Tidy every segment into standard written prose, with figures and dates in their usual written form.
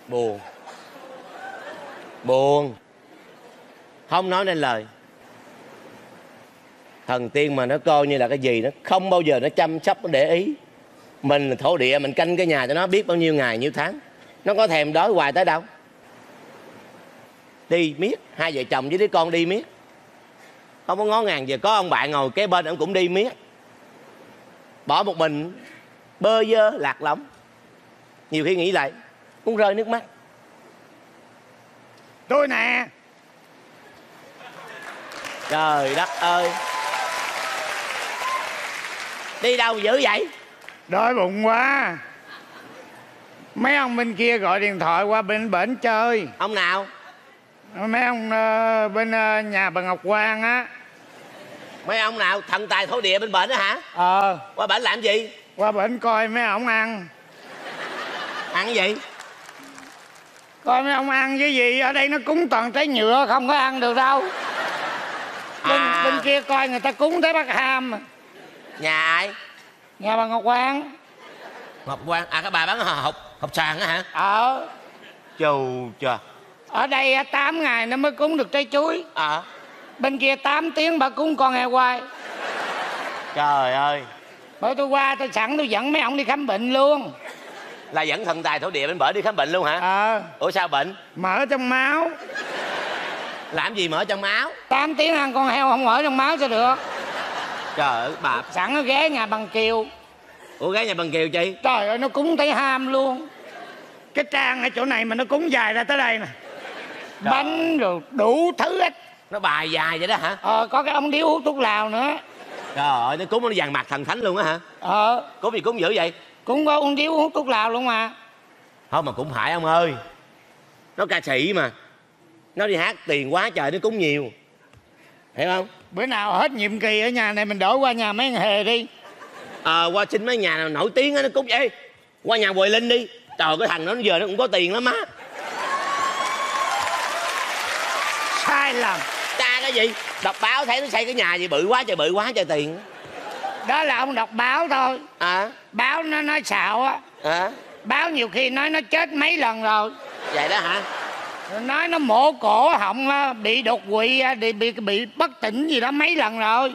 Buồn. Buồn. Không nói nên lời. Thần tiên mà nó coi như là cái gì, nó không bao giờ nó chăm sóc, nó để ý. Mình là thổ địa, mình canh cái nhà cho nó biết bao nhiêu ngày, nhiêu tháng. Nó có thèm đói hoài tới đâu. Đi miết, hai vợ chồng với đứa con đi miết. Không có ngó ngàng giờ có ông bạn ngồi kế bên, ông cũng đi miết. Bỏ một mình, bơ vơ, lạc lõng. Nhiều khi nghĩ lại, muốn rơi nước mắt. Tôi nè. Trời đất ơi. Đi đâu dữ vậy? Đói bụng quá. Mấy ông bên kia gọi điện thoại qua bên bển chơi. Ông nào? Mấy ông bên nhà bà Ngọc Quang á. Mấy ông nào? Thần tài thổ địa bên bển đó hả? Qua bển làm gì? Qua bển coi mấy ông ăn. Ăn gì? Coi mấy ông ăn với gì. Ở đây nó cúng toàn trái nhựa, không có ăn được đâu. Bên kia coi người ta cúng tới Bắc Ham. Nhà ai? Nhà bà Ngọc Quang. Ngọc Quang? À, cái bà bán hộp sàn á hả? Chù chưa. Ở đây 8 ngày nó mới cúng được trái chuối. Bên kia 8 tiếng bà cúng con heo quay. Trời ơi. Bởi tôi qua tôi sẵn tôi dẫn mấy ông đi khám bệnh luôn. Là dẫn thần tài thổ địa bên bển đi khám bệnh luôn hả? Ủa sao bệnh? Mỡ trong máu. Làm gì mỡ trong máu? 8 tiếng ăn con heo không mỡ trong máu sao được. Trời ơi bà. Sẵn nó ghé nhà bằng Kiều. Ủa ghé nhà bằng Kiều chi? Trời ơi nó cúng thấy ham luôn. Cái trang ở chỗ này mà nó cúng dài ra tới đây nè. Trời. Bánh rồi đủ thứ hết. Nó bài dài vậy đó hả? Có cái ông điếu hút thuốc lào nữa. Trời ơi nó cúng nó vàng mặt thần thánh luôn á hả? Cúng gì cúng dữ vậy? Cũng có ông điếu hút thuốc lào luôn mà. Thôi mà cũng phải ông ơi. Nó ca sĩ mà. Nó đi hát tiền quá trời nó cúng nhiều. Hiểu không? Bữa nào hết nhiệm kỳ ở nhà này mình đổi qua nhà mấy thằng Hề đi. Qua xin mấy nhà nào nổi tiếng á nó cúng vậy. Qua nhà Hoài Linh đi. Trời cái thằng đó giờ nó cũng có tiền lắm á. Sai lầm. Cha cái gì? Đọc báo thấy nó xây cái nhà gì bự quá trời tiền. Đó là ông đọc báo thôi. Báo nó nói xạo á. Báo nhiều khi nói nó chết mấy lần rồi. Vậy đó hả? Nói nó mổ cổ họng bị đột quỵ, bị bất tỉnh gì đó mấy lần rồi.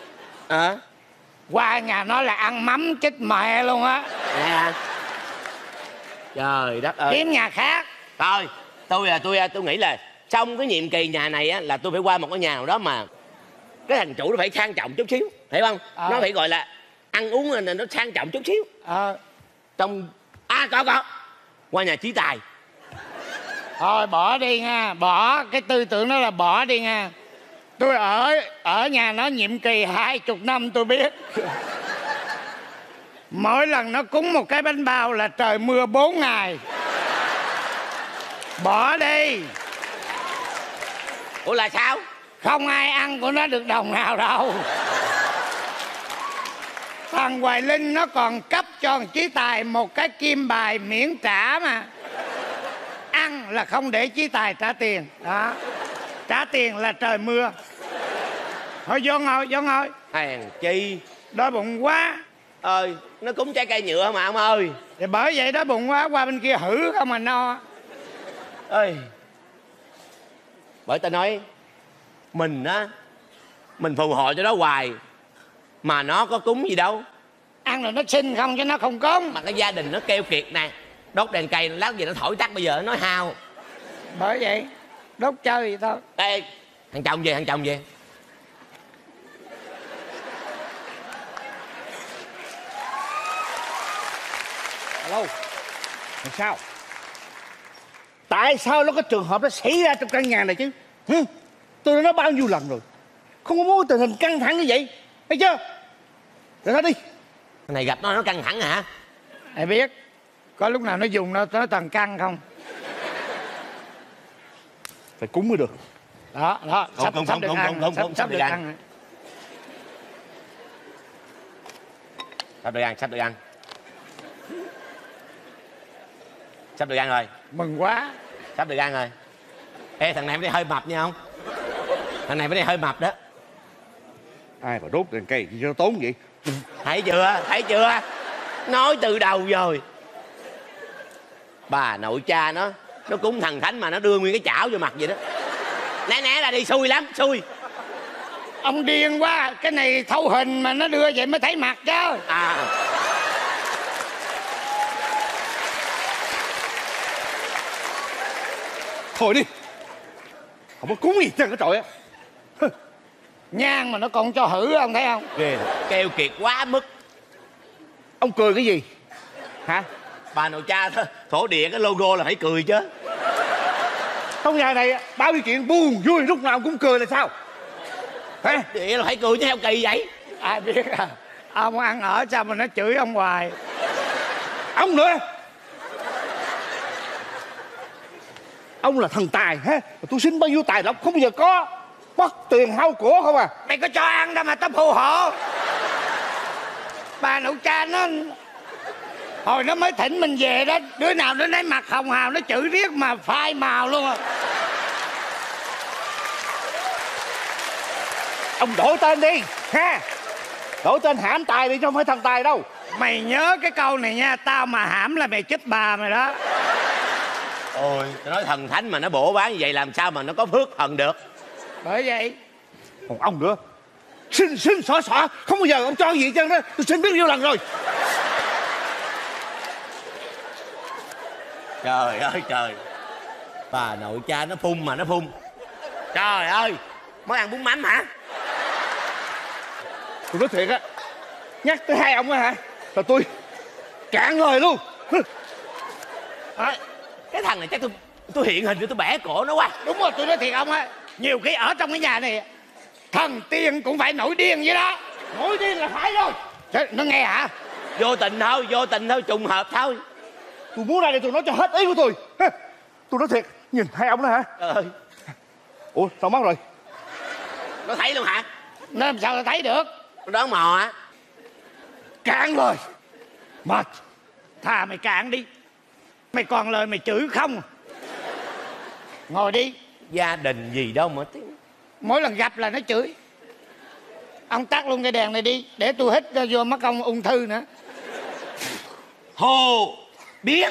Qua nhà nó là ăn mắm chết mẹ luôn á. Trời đất ơi. Kiếm nhà khác. Thôi tôi nghĩ là trong cái nhiệm kỳ nhà này á là tôi phải qua một cái nhà nào đó mà cái thằng chủ nó phải sang trọng chút xíu, hiểu không? Nó phải gọi là ăn uống là nó sang trọng chút xíu. Trong có qua nhà Chí Tài. Thôi bỏ đi nha, bỏ cái tư tưởng đó là bỏ đi nha. Tôi ở nhà nó nhiệm kỳ 20 năm tôi biết. Mỗi lần nó cúng một cái bánh bao là trời mưa 4 ngày. Bỏ đi. Ủa là sao? Không ai ăn của nó được đồng nào đâu. Thằng Hoài Linh nó còn cấp cho thằng Chí Tài một cái kim bài miễn trả mà. Ăn là không để Chí Tài trả tiền. Đó. Trả tiền là trời mưa. Thôi vô ngồi. Hèn chi. Đói bụng quá. Nó cúng trái cây nhựa mà ông ơi. Thì bởi vậy đói bụng quá, qua bên kia hử không mà no. Bởi ta nói mình á, mình phù hộ cho nó hoài mà nó có cúng gì đâu. Ăn rồi nó xin không chứ nó không cúng. Mà cái gia đình nó keo kiệt nè, đốt đèn cây lát gì nó thổi tắt, bây giờ nó nói hao. Bởi vậy đốt chơi vậy thôi. Ê, thằng chồng về Alo. Làm sao? Tại sao nó có trường hợp nó xảy ra trong căn nhà này chứ? Tôi đã nói bao nhiêu lần rồi, không có muốn tình hình căng thẳng như vậy, thấy chưa? Rồi thôi đi. Cái này gặp nó căng thẳng hả? Ai biết. Có lúc nào nó dùng nó toàn căng không? Phải cúng mới được. Đó sắp được ăn. Sắp được ăn. Sắp được ăn rồi. Mừng quá. Sắp được ăn rồi. Ê thằng này phải hơi mập nha không? Thằng này phải hơi mập đó. Ai mà đốt đèn cây cho nó tốn vậy? Thấy chưa? Nói từ đầu rồi. Bà nội cha nó Nó cúng thần thánh mà nó đưa nguyên cái chảo vô mặt vậy đó. Né là đi xui lắm, xui. Ông điên quá, cái này thâu hình mà nó đưa vậy mới thấy mặt chứ. Thôi đi, không có cúng gì trơn cái trội á. Nhang mà nó còn cho hử, ông thấy không? Ghê, keo kiệt quá mức. Ông cười cái gì hả? Bà nội cha thổ địa cái logo là phải cười chứ. Trong nhà này bao nhiêu chuyện buồn vui lúc nào cũng cười là sao hả? Vậy là phải cười chứ heo kỳ vậy. Ai biết à, ông ăn ở sao mà nó chửi ông hoài. Ông nữa, ông là thần tài ha. Tôi xin bao nhiêu tài lộc không bao giờ có, mất tiền hao của không à. Mày có cho ăn đâu mà tao phù hộ. Bà nội cha nó hồi nó mới thỉnh mình về đó, đứa nào nó lấy mặt hồng hào nó chửi riết mà phai màu luôn à. Ông đổi tên đi ha, đổi tên hãm tài đi chứ không phải thần tài đâu. Mày nhớ cái câu này nha, tao mà hãm là mày chết bà mày đó. Ôi, tôi nói thần thánh mà nó bổ bán như vậy làm sao mà nó có phước thần được. Bởi vậy. Còn ông nữa, xin xỏ không bao giờ ông cho gì chứ đó. Tôi xin biết nhiêu lần rồi. Trời ơi trời, bà nội cha nó phun mà nó phun. Trời ơi, mới ăn bún mắm hả? Tôi nói thiệt á, nhắc tới hai ông á hả là tôi cạn lời luôn. Cái thằng này chắc tôi hiện hình cho tôi bẻ cổ nó quá. Đúng rồi, tôi nói thiệt ông á, nhiều khi ở trong cái nhà này thần tiên cũng phải nổi điên vậy đó. Nổi điên là phải rồi. Thế, nó nghe hả? Vô tình thôi, trùng hợp thôi. Tôi muốn ra đây tôi nói cho hết ý của tôi. Tôi nói thiệt, nhìn hai ông đó hả? Trời ơi, Ủa sao mất rồi? nó thấy luôn hả? Nó làm sao tao thấy được? Nó đoán mò á. Cạn lời. Mệt. Thà mày cạn đi, mày còn lời mày chửi không. Ngồi đi. Gia đình gì đâu mà Mỗi lần gặp là nó chửi. Ông tắt luôn cái đèn này đi, để tôi hít ra vô mắt ông ung thư nữa. Hô biến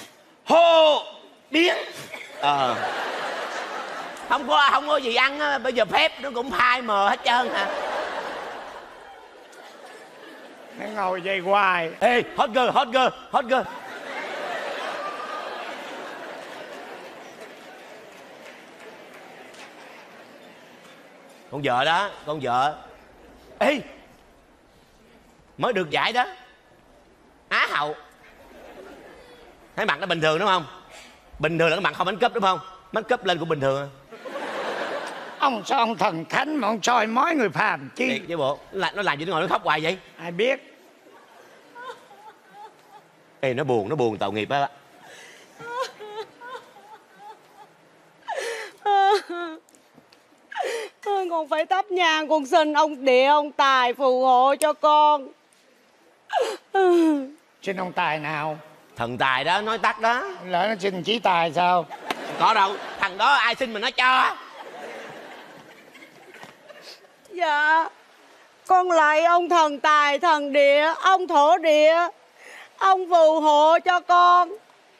không có gì ăn á, bây giờ phép nó cũng phai mờ hết trơn hả? Nó ngồi dây hoài. Ê, hot girl. Con vợ đó, con vợ. Ê, mới được giải đó, Á hậu. Thấy mặt nó bình thường đúng không? Bình thường là cái mặt không bánh cúp đúng không? Bánh cúp lên cũng bình thường. Ông sao ông thần thánh mà ông soi mói người phàm chi? Thiệt chứ bộ, nó làm gì nó ngồi nó khóc hoài vậy? Ai biết. Ê, nó buồn tội nghiệp á. Con phải thắp nhang con xin ông địa ông tài phù hộ cho con. Xin ông tài nào? Thần tài đó, nói tắt đó. Lỡ nó xin chí tài sao? Có đâu, thằng đó ai xin mà nó cho. Dạ, con lạy ông thần tài thần địa, ông thổ địa, ông phù hộ cho con.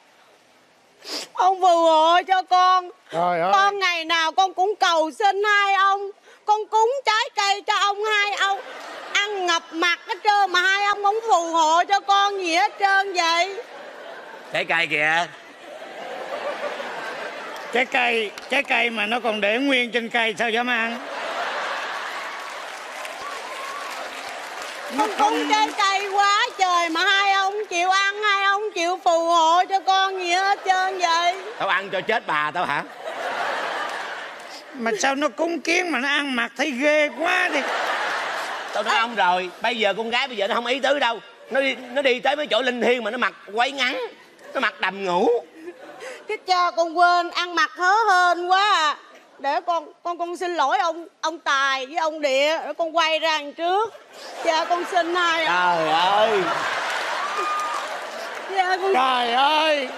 Ông phù hộ cho con. Trời ơi. Con ngày nào con cũng cầu xin hai ông. Con cúng trái cây cho ông, hai ông ăn ngập mặt hết trơn mà hai ông không phù hộ cho con gì hết trơn vậy. Trái cây kìa. Trái cây mà nó còn để nguyên trên cây sao dám ăn? Con cúng trái cây quá trời mà hai ông chịu ăn, hai ông chịu phù hộ cho con gì hết trơn vậy. Tao ăn cho chết bà tao hả? Mà sao nó cúng kiến mà nó ăn mặc thấy ghê quá đi. Tao nói ông rồi, bây giờ con gái bây giờ nó không ý tứ đâu. Nó đi tới mấy chỗ linh thiêng mà nó mặc quấy ngắn, nó mặc đầm ngủ. Cái cha con quên ăn mặc hớ hên quá à. Để con xin lỗi ông Tài với ông Địa, để con quay ra đằng trước. Cha con xin hai. Trời ơi. Cha con... Trời ơi.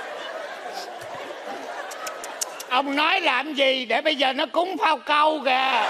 Ông nói làm gì để bây giờ nó cúng phao câu kìa.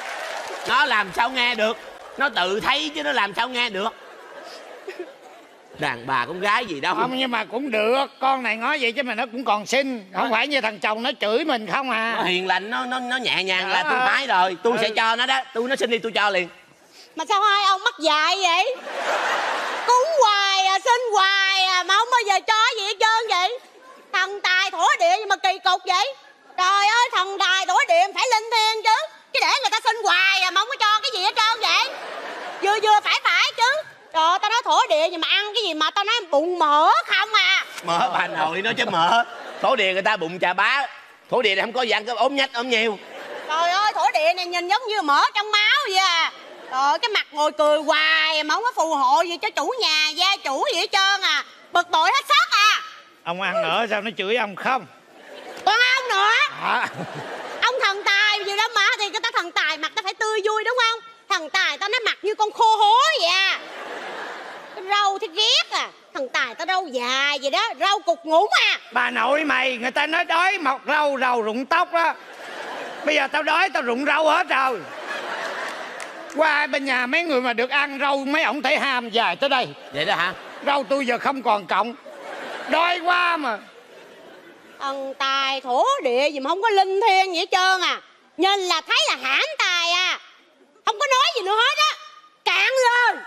Nó làm sao nghe được? Nó tự thấy chứ nó làm sao nghe được? Đàn bà con gái gì đâu. Không, nhưng mà cũng được. Con này nói vậy chứ mà nó cũng còn xinh. Không phải như thằng chồng nó chửi mình không à. Nó hiền lành, nó nhẹ nhàng là tôi phái rồi. Tôi sẽ cho nó đó. Nó xin đi tôi cho liền. Mà sao hai ông mắc dạy vậy? Cúng hoài à, xin hoài à, mà không bao giờ cho gì hết trơn vậy. Thần tài thổ địa nhưng mà kỳ cục vậy. Trời ơi, thần tài thổ địa phải linh thiêng chứ. Chứ để người ta xin hoài à mà không có cho cái gì hết trơn vậy. Vừa phải chứ. Trời ơi, tao nói thổ địa nhưng mà ăn cái gì mà tao nói bụng mỡ không à. Mỡ bà nội nó chứ mỡ. Thổ địa người ta bụng chà bá. Thổ địa này không có gì ăn, có ốm nhách ốm nhiều. Trời ơi, thổ địa này nhìn giống như mỡ trong máu vậy à. Trời ơi, cái mặt ngồi cười hoài mà không có phù hộ gì cho chủ nhà, gia chủ gì hết trơn à. Bực bội hết sức à. Ông ăn nữa sao nó chửi ông không? Còn ông nữa. Ông thần tài gì đó mà, thì người ta thần tài mặt ta phải tươi vui đúng không? Thần tài tao nói mặt như con khô hố vậy à. Cái râu thì ghét à. Thần tài tao râu dài vậy đó, râu cục ngủn à. Bà nội mày, người ta nói đói mọc râu, râu rụng tóc đó. Bây giờ tao đói tao rụng râu hết rồi. Qua bên nhà mấy người mà được ăn râu, mấy ổng thấy ham dài tới đây. Vậy đó hả? Râu tôi giờ không còn cọng. Đói quá mà. Thần tài thổ địa gì mà không có linh thiêng gì hết trơn à. Nhìn là thấy là hãm tài à. Không có nói gì nữa hết á. Cạn lên.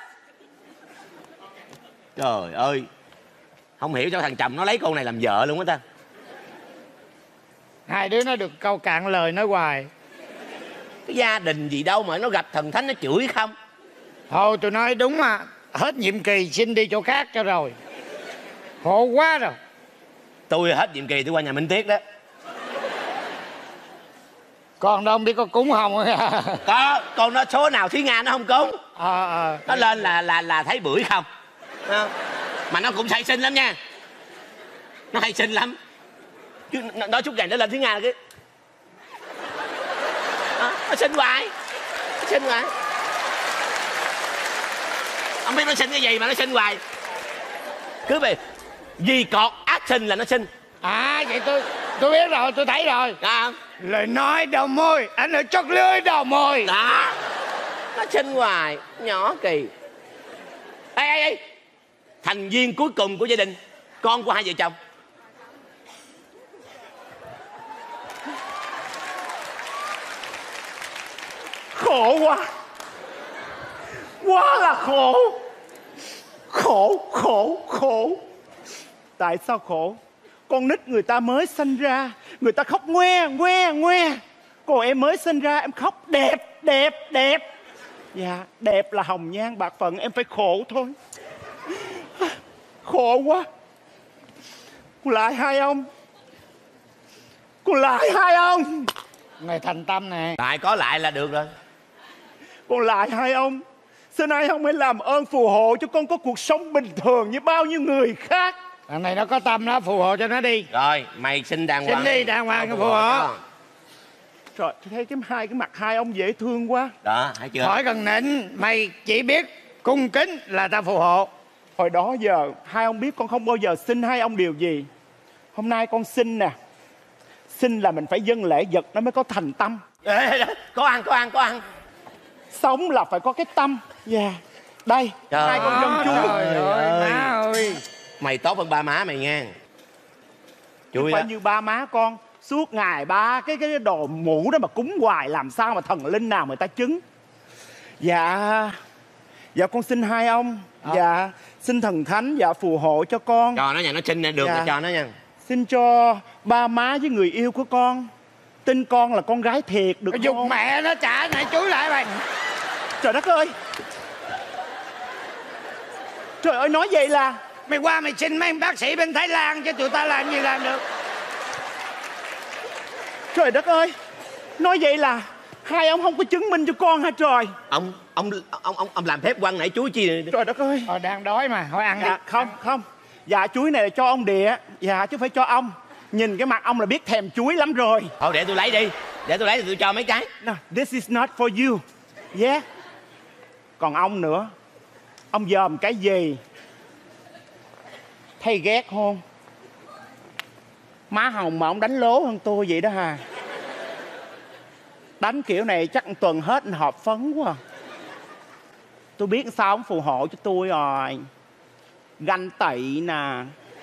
Trời ơi, không hiểu sao thằng chồng nó lấy con này làm vợ luôn á ta. Hai đứa nó được câu cạn lời nói hoài. Cái gia đình gì đâu mà nó gặp thần thánh nó chửi không. Thôi tôi nói đúng mà. Hết nhiệm kỳ xin đi chỗ khác cho rồi. Khổ quá rồi. Tôi hết nhiệm kỳ tôi qua nhà Minh Tiết đó. Con đâu không biết có cúng không? Có, con nó số nào Thúy Nga nó không cúng. Nó lên là thấy bưởi không. Mà nó cũng hay xin lắm nha. Nó hay xin lắm. Chứ nói chút ngày nó lên Thúy Nga cái nó xin hoài. Nó xin hoài. Không biết nó xin cái gì mà nó xin hoài. Cứ về gì cọt ác sinh là nó xin. À vậy tôi biết rồi, tôi thấy rồi. Đó. Lời nói đầu môi, anh ở chót lưỡi đầu môi. Đó. Nó xin hoài. Nhỏ kỳ. Ê, thành viên cuối cùng của gia đình, con của hai vợ chồng. Khổ quá. Quá là khổ. Khổ. Tại sao khổ? Con nít người ta mới sinh ra, người ta khóc ngoe. Còn em mới sinh ra em khóc đẹp. Dạ, đẹp là hồng nhan bạc phận, em phải khổ thôi. Khổ quá. Con lại hai ông. Ngày thành tâm nè. Tại có lại là được rồi. Con lại hai ông. Xin hai ông hãy làm ơn phù hộ cho con có cuộc sống bình thường như bao nhiêu người khác. Thằng này nó có tâm đó, phù hộ cho nó đi. Rồi, mày xin đàng hoàng. Xin đi đàng hoàng phù hộ. Trời, tôi thấy cái mặt hai ông dễ thương quá. Đó, thấy chưa? Khỏi cần nịnh, mày chỉ biết cung kính là ta phù hộ. Hồi đó giờ hai ông biết con không bao giờ xin hai ông điều gì. Hôm nay con xin nè. Xin là mình phải dâng lễ vật nó mới có thành tâm. Có ăn. Sống là phải có cái tâm. Dạ. Đây, Trời hai con dân chú. Trời ơi, má ơi. Mày tốt hơn ba má mày nha. Chui Phải đó. như ba má con. Suốt ngày ba cái đồ mũ đó mà cúng hoài, làm sao mà thần linh nào người ta chứng. Dạ con xin hai ông. Dạ xin thần thánh dạ phù hộ cho con. Cho nó nha, nó xin được Dạ. là cho nó nha. Xin cho ba má với người yêu của con tin con là con gái thiệt được Dục không? mẹ nó trả lại chúi lại mày. Trời đất ơi. Trời ơi, nói vậy là Mày qua mày xin mấy bác sĩ bên Thái Lan chứ tụi ta làm gì làm được. trời đất ơi. Nói vậy là hai ông không có chứng minh cho con hả trời? Ông làm phép quăng nãy chuối chi. Trời đất ơi. Đang đói mà, thôi ăn Dạ, đi. không. Dạ chuối này là cho ông Địa. Dạ chứ phải cho ông. Nhìn cái mặt ông là biết thèm chuối lắm rồi. Thôi để tôi lấy đi. Để tôi lấy thì tôi cho mấy cái. No, this is not for you. Yeah. Còn ông nữa. Ông dòm cái gì? Thấy ghét không? Má hồng mà ông đánh lố hơn tôi vậy đó hà. Đánh kiểu này chắc một tuần hết họp phấn quá. Tôi biết sao ông phù hộ cho tôi rồi. Ganh tị nè.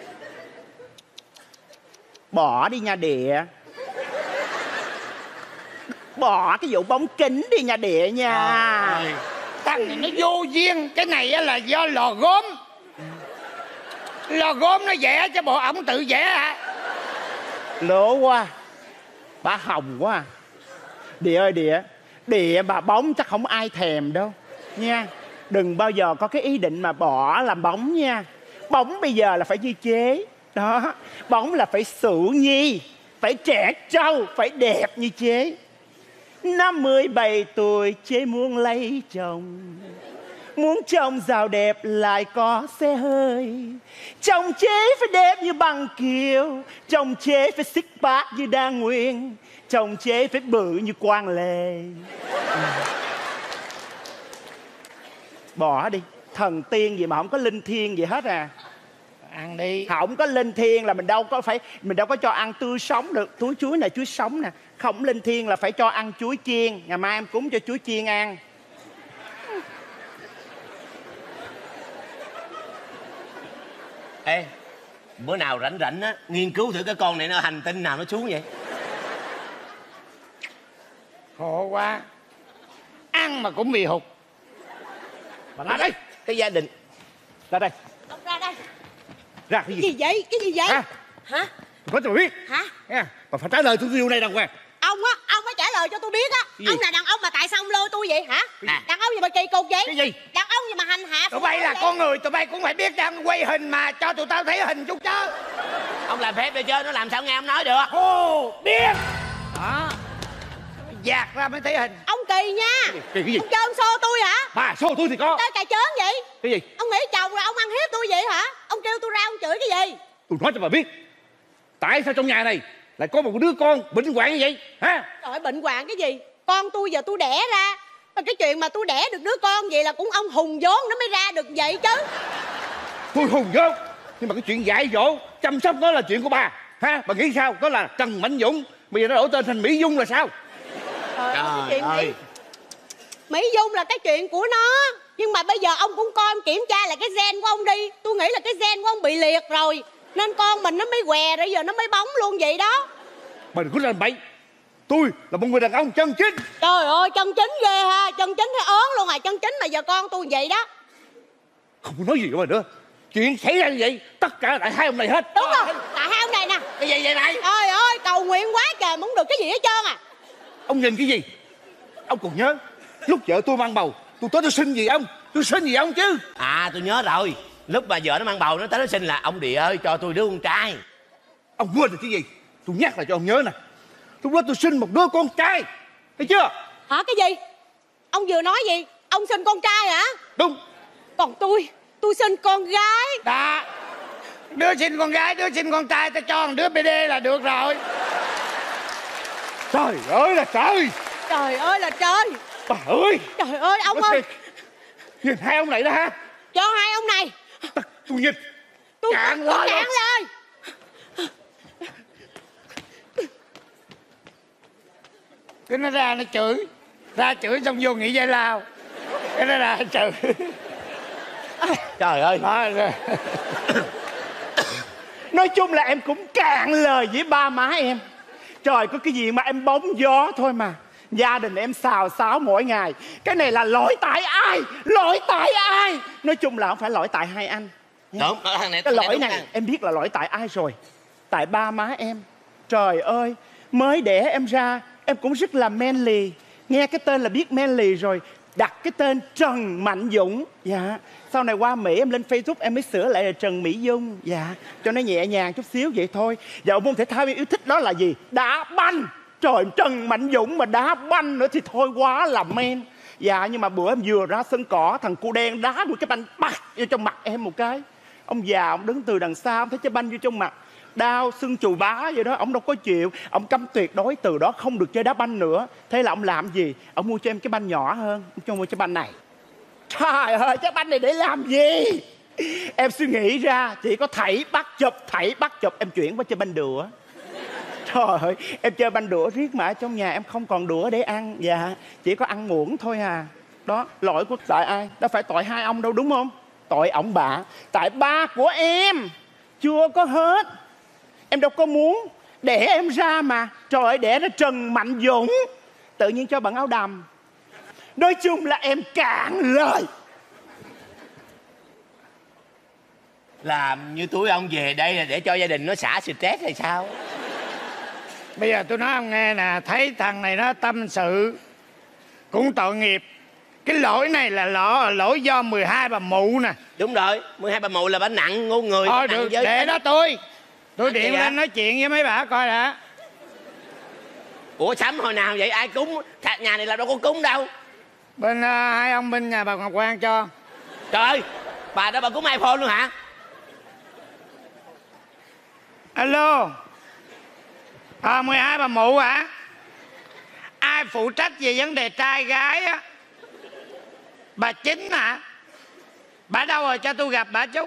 Bỏ đi nha địa. Bỏ cái vụ bóng kính đi nha địa nha. Thằng này nó vô duyên. Cái này á là do lò gốm. Lò gốm nó vẽ cho bộ ổng tự vẽ hả? Lố quá. Bà hồng quá à. Địa ơi địa. Địa bà bóng chắc không ai thèm đâu nha. Đừng bao giờ có cái ý định mà bỏ làm bóng nha. Bóng bây giờ là phải như chế. Đó. Bóng là phải xụ nhi. Phải trẻ trâu. Phải đẹp như chế. 57 tuổi chế muốn lấy chồng. Muốn chồng giàu đẹp lại có xe hơi. Chồng chế phải đẹp như Bằng Kiều. Chồng chế phải six pack như Đan Nguyên. Chồng chế phải bự như Quang Lê. Bỏ đi. Thần tiên gì mà không có linh thiêng gì hết à. Ăn đi. Không có linh thiêng là mình đâu có cho ăn tươi sống được. Túi chuối này chuối sống nè. Không linh thiêng là phải cho ăn chuối chiên. Ngày mai em cúng cho chuối chiên ăn. Ê, bữa nào rảnh rảnh á, nghiên cứu thử cái con này nó hành tinh nào nó xuống vậy. Khổ quá. Ăn mà cũng bị hụt. Bà ra đây. Cái gia đình. Ra đây. Ông ra đây. Ra cái gì? Gì vậy? Cái gì vậy? Hả? Hả? Có cho bà biết. Hả? Nha. Bà phải trả lời tôi điều này đàng hoàng. Ông phải trả lời cho tôi biết á. Ông là đàn ông mà tại sao ông lôi tôi vậy hả? Đàn ông gì mà kỳ cục vậy? Cái gì? Đàn ông gì mà hành hạ Tụi bay là con người. Tụi bay cũng phải biết đang quay hình mà. Cho tụi tao thấy hình chút chứ. Ông làm phép để chơi, nó làm sao nghe ông nói được. Ồ, biết. Đó. Dạt ra mới thấy hình. Ông kỳ nha. Kỳ cái gì? Ông chơi ông xô tôi hả? Bà xô tôi thì có. Chơi cà chớn vậy? Cái gì? Ông nghĩ chồng rồi ông ăn hiếp tôi vậy hả? Ông kêu tôi ra ông chửi cái gì? Tôi nói cho bà biết. Tại sao trong nhà này lại có một đứa con bệnh hoạn như vậy hả? Trời ơi, bệnh hoạn cái gì? Con tôi giờ tôi đẻ ra. Mà cái chuyện mà tôi đẻ được đứa con vậy là cũng ông hùng vốn nó mới ra được vậy chứ. Tôi hùng vô. Nhưng mà cái chuyện dạy dỗ chăm sóc nó là chuyện của bà ha. Bà nghĩ sao? Đó là Trần Mạnh Dũng. Bây giờ nó đổi tên thành Mỹ Dung là sao? Trời ơi, cái chuyện ơi. Mỹ Dung là cái chuyện của nó. Nhưng mà bây giờ ông cũng coi kiểm tra lại cái gen của ông đi. Tôi nghĩ là cái gen của ông bị liệt rồi. Nên con mình nó mới què rồi giờ nó mới bóng luôn vậy đó. Bà đừng có làm bậy. Tôi là một người đàn ông chân chính. Trời ơi, chân chính ghê ha. Chân chính hay ớn luôn à. Chân chính mà giờ con tôi vậy đó. Không có nói gì với bà nữa. Chuyện xảy ra như vậy tất cả là tại hai ông này hết. Đúng rồi, tại hai ông này nè. Cái gì vậy này? Trời ơi, cầu nguyện quá trời mà không được cái gì hết trơn à. Ông nhìn cái gì? Ông còn nhớ lúc vợ tôi mang bầu tôi tới tôi xin gì ông? Tôi xin gì ông chứ? À, tôi nhớ rồi. Lúc mà vợ nó mang bầu nó tới nó xin là ông Địa ơi cho tôi đứa con trai. Ông quên rồi cái gì? Tôi nhắc lại cho ông nhớ nè. Lúc đó tôi sinh một đứa con trai. Thấy chưa? Hả, cái gì? Ông vừa nói gì? Ông sinh con trai hả? Đúng. Còn tôi sinh con gái. Đó. Đứa sinh con gái, đứa sinh con trai. Tao cho một đứa BD là được rồi. Trời ơi là trời. Trời ơi là trời. Bà ơi. Trời ơi ông ơi. Nhìn hai ông này đó ha. Cho hai ông này. Tôi nhìn. Tôi Cạn lời. cạn lời. Cái nó ra nó chửi. Ra chửi xong vô nghỉ giải lao. Cái nó ra chửi. Trời ơi. Đó rồi. Nói chung là em cũng cạn lời với ba má em. Trời, có cái gì mà em bóng gió thôi mà. Gia đình em xào xáo mỗi ngày. Cái này là lỗi tại ai? Lỗi tại ai? Nói chung là không phải lỗi tại hai anh. Đúng, thằng này Cái lỗi đúng này nè. em biết là lỗi tại ai rồi. Tại ba má em. Trời ơi, mới đẻ em ra em cũng rất là manly. Nghe cái tên là biết manly rồi. Đặt cái tên Trần Mạnh Dũng. Dạ. Sau này qua Mỹ em lên Facebook em mới sửa lại là Trần Mỹ Dung. Dạ. Cho nó nhẹ nhàng chút xíu vậy thôi. Và môn thể thao em yêu thích đó là gì? Đá banh. Trời, Trần Mạnh Dũng mà đá banh nữa thì thôi quá là men. Dạ, nhưng mà bữa em vừa ra sân cỏ, thằng cu đen đá một cái banh bạc vô trong mặt em một cái. Ông già ông đứng từ đằng xa, ông thấy cái banh vô trong mặt, đau sưng chù bá vậy đó. Ông đâu có chịu, ông cấm tuyệt đối từ đó không được chơi đá banh nữa. Thế là ông làm gì? Ông mua cho em cái banh nhỏ hơn. Ông cho mua cái banh này. Trời ơi, cái banh này để làm gì? Em suy nghĩ ra chỉ có thảy bắt chụp em chuyển qua chơi banh đũa. Trời ơi, em chơi banh đũa riết mà ở trong nhà em không còn đũa để ăn. Dạ, chỉ có ăn muỗng thôi à. Đó, lỗi của tại ai? Đâu phải tội hai ông đâu, đúng không? tội ổng bả. Tại ba của em chưa có hết. Em đâu có muốn đẻ em ra mà. Trời ơi, đẻ ra Trần Mạnh Dũng, tự nhiên cho bận áo đầm. Nói chung là em cạn lời. Làm như túi ông về đây là để cho gia đình nó xả stress hay sao? Bây giờ tôi nói ông nghe nè, thấy thằng này nó tâm sự cũng tội nghiệp. Cái lỗi này là lỗi do 12 bà mụ nè. Đúng rồi, 12 bà mụ là bà nặng ngu người. Thôi được, để đó tôi điện lên nói chuyện với mấy bà coi đã. Ủa sắm hồi nào vậy? Ai cúng? Nhà này là đâu có cúng đâu. Bên hai ông bên nhà bà Ngọc Quang cho. Trời ơi, bà đó bà cúng iPhone luôn hả? Alo. 12 bà mụ hả? Ai phụ trách về vấn đề trai gái á? Bà Chính hả? Bà đâu rồi, cho tôi gặp bà chút.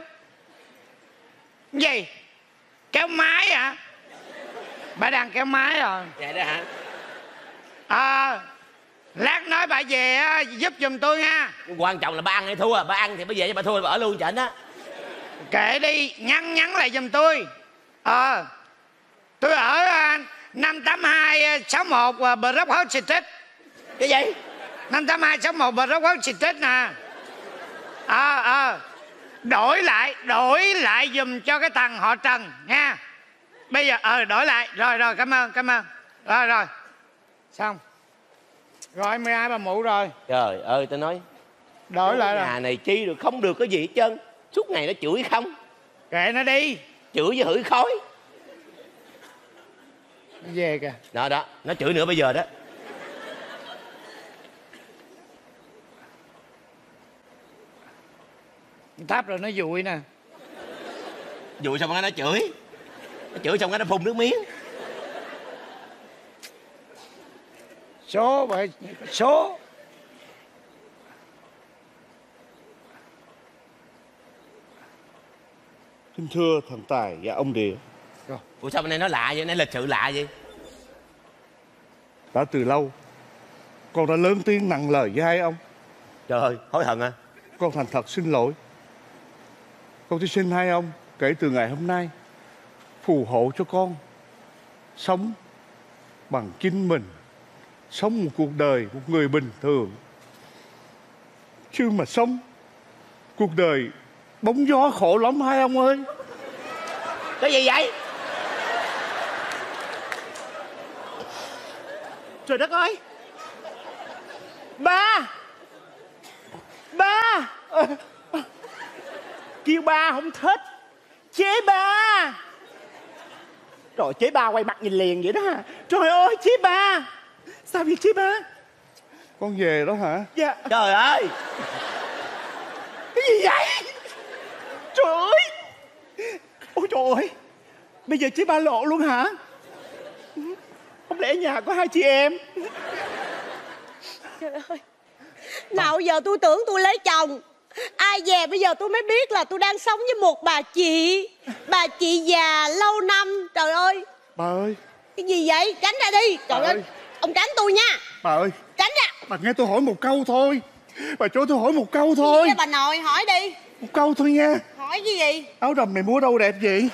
Gì? Kéo máy hả? Bà đang kéo máy rồi. Vậy đó hả? Lát nói bà về giúp giùm tôi nha. Quan trọng là bà ăn hay thua. Bà ăn thì bà về, bà thua bà ở luôn chảnh á. Kệ đi, nhắn lại giùm tôi. Tôi ở 58261 Brock House Street. Cái gì? 58261 Brock House Street nè. Đổi lại giùm cho cái thằng họ Trần nha. Bây giờ đổi lại. Rồi cảm ơn. Rồi xong. Rồi 12 bà mụ rồi. Trời ơi, tôi nói Đổi lại rồi. nhà này chi được không được cái gì hết trơn. Suốt ngày nó chửi không. Kệ nó đi. Chửi với hửi khói. Về kìa. Đó, nó chửi nữa bây giờ đó. Tháp rồi nó dụi nè. Dụi xong cái nó chửi. Nó chửi xong cái nó phun nước miếng. Số. Xin thưa thằng Tài và ông Địa. Ủa sao bên đây nó lạ vậy? Này lịch sự lạ vậy? Đã từ lâu con đã lớn tiếng nặng lời với hai ông. Trời ơi, hối hận à? Con thành thật xin lỗi. Con xin hai ông kể từ ngày hôm nay phù hộ cho con sống bằng chính mình, sống một cuộc đời một người bình thường, chứ mà sống cuộc đời bóng gió khổ lắm hai ông ơi. Cái gì vậy? Trời đất ơi! Ba! Kêu ba không thích. Chế ba! Rồi chế ba quay mặt nhìn liền vậy đó hả? Trời ơi chế ba! Sao vậy chế ba? Con về đó hả? Dạ. Trời ơi! Cái gì vậy? Trời ơi! Ôi trời ơi! Bây giờ chế ba lộ luôn hả? Không lẽ nhà có hai chị em? Trời ơi, nào giờ tôi tưởng tôi lấy chồng, ai về bây giờ tôi mới biết là tôi đang sống với một bà chị già lâu năm. Trời ơi! Bà ơi! Cái gì vậy? Tránh ra đi. Trời ơi, ông tránh tôi nha. Bà ơi! Tránh ra. Bà nghe tôi hỏi một câu thôi. Bà cho tôi hỏi một câu thôi. Gì bà nội, hỏi đi. Một câu thôi nha. Hỏi cái gì? Áo đầm này mua đâu đẹp vậy?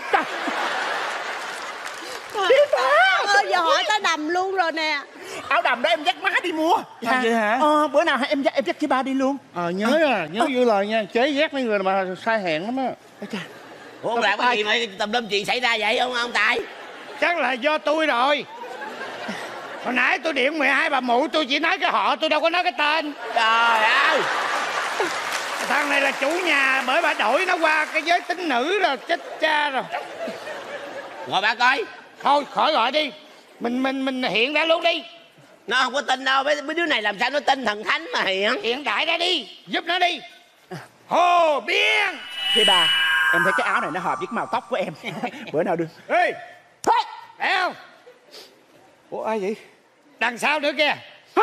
Ơi, giờ hỏi tới đầm luôn rồi nè. Áo đầm đó em dắt má đi mua. À, vậy hả? Bữa nào em dắt chị ba đi luôn. Nhớ như lời nha. Chế dắt mấy người mà sai hẹn lắm á. Ủa ông làm cái gì mà tùm lum chuyện xảy ra vậy ông Tài? Chắc là do tôi rồi. Hồi nãy tôi điện 12 bà mụ, tôi chỉ nói cái họ, tôi đâu có nói cái tên. Trời ơi! Thằng này là chủ nhà, bởi bà đổi nó qua cái giới tính nữ rồi, chết cha rồi. Ngồi bà coi. Thôi khỏi gọi đi. Mình hiện ra luôn đi. Nó không có tin đâu. Mấy đứa này làm sao nó tin thần thánh mà Hiện đại ra đi. Giúp nó đi. Hồ Biên. Chị ba, em thấy cái áo này nó hợp với cái màu tóc của em. Bữa nào được. Ê, thấy không? Ủa ai vậy? Đằng sau nữa kìa.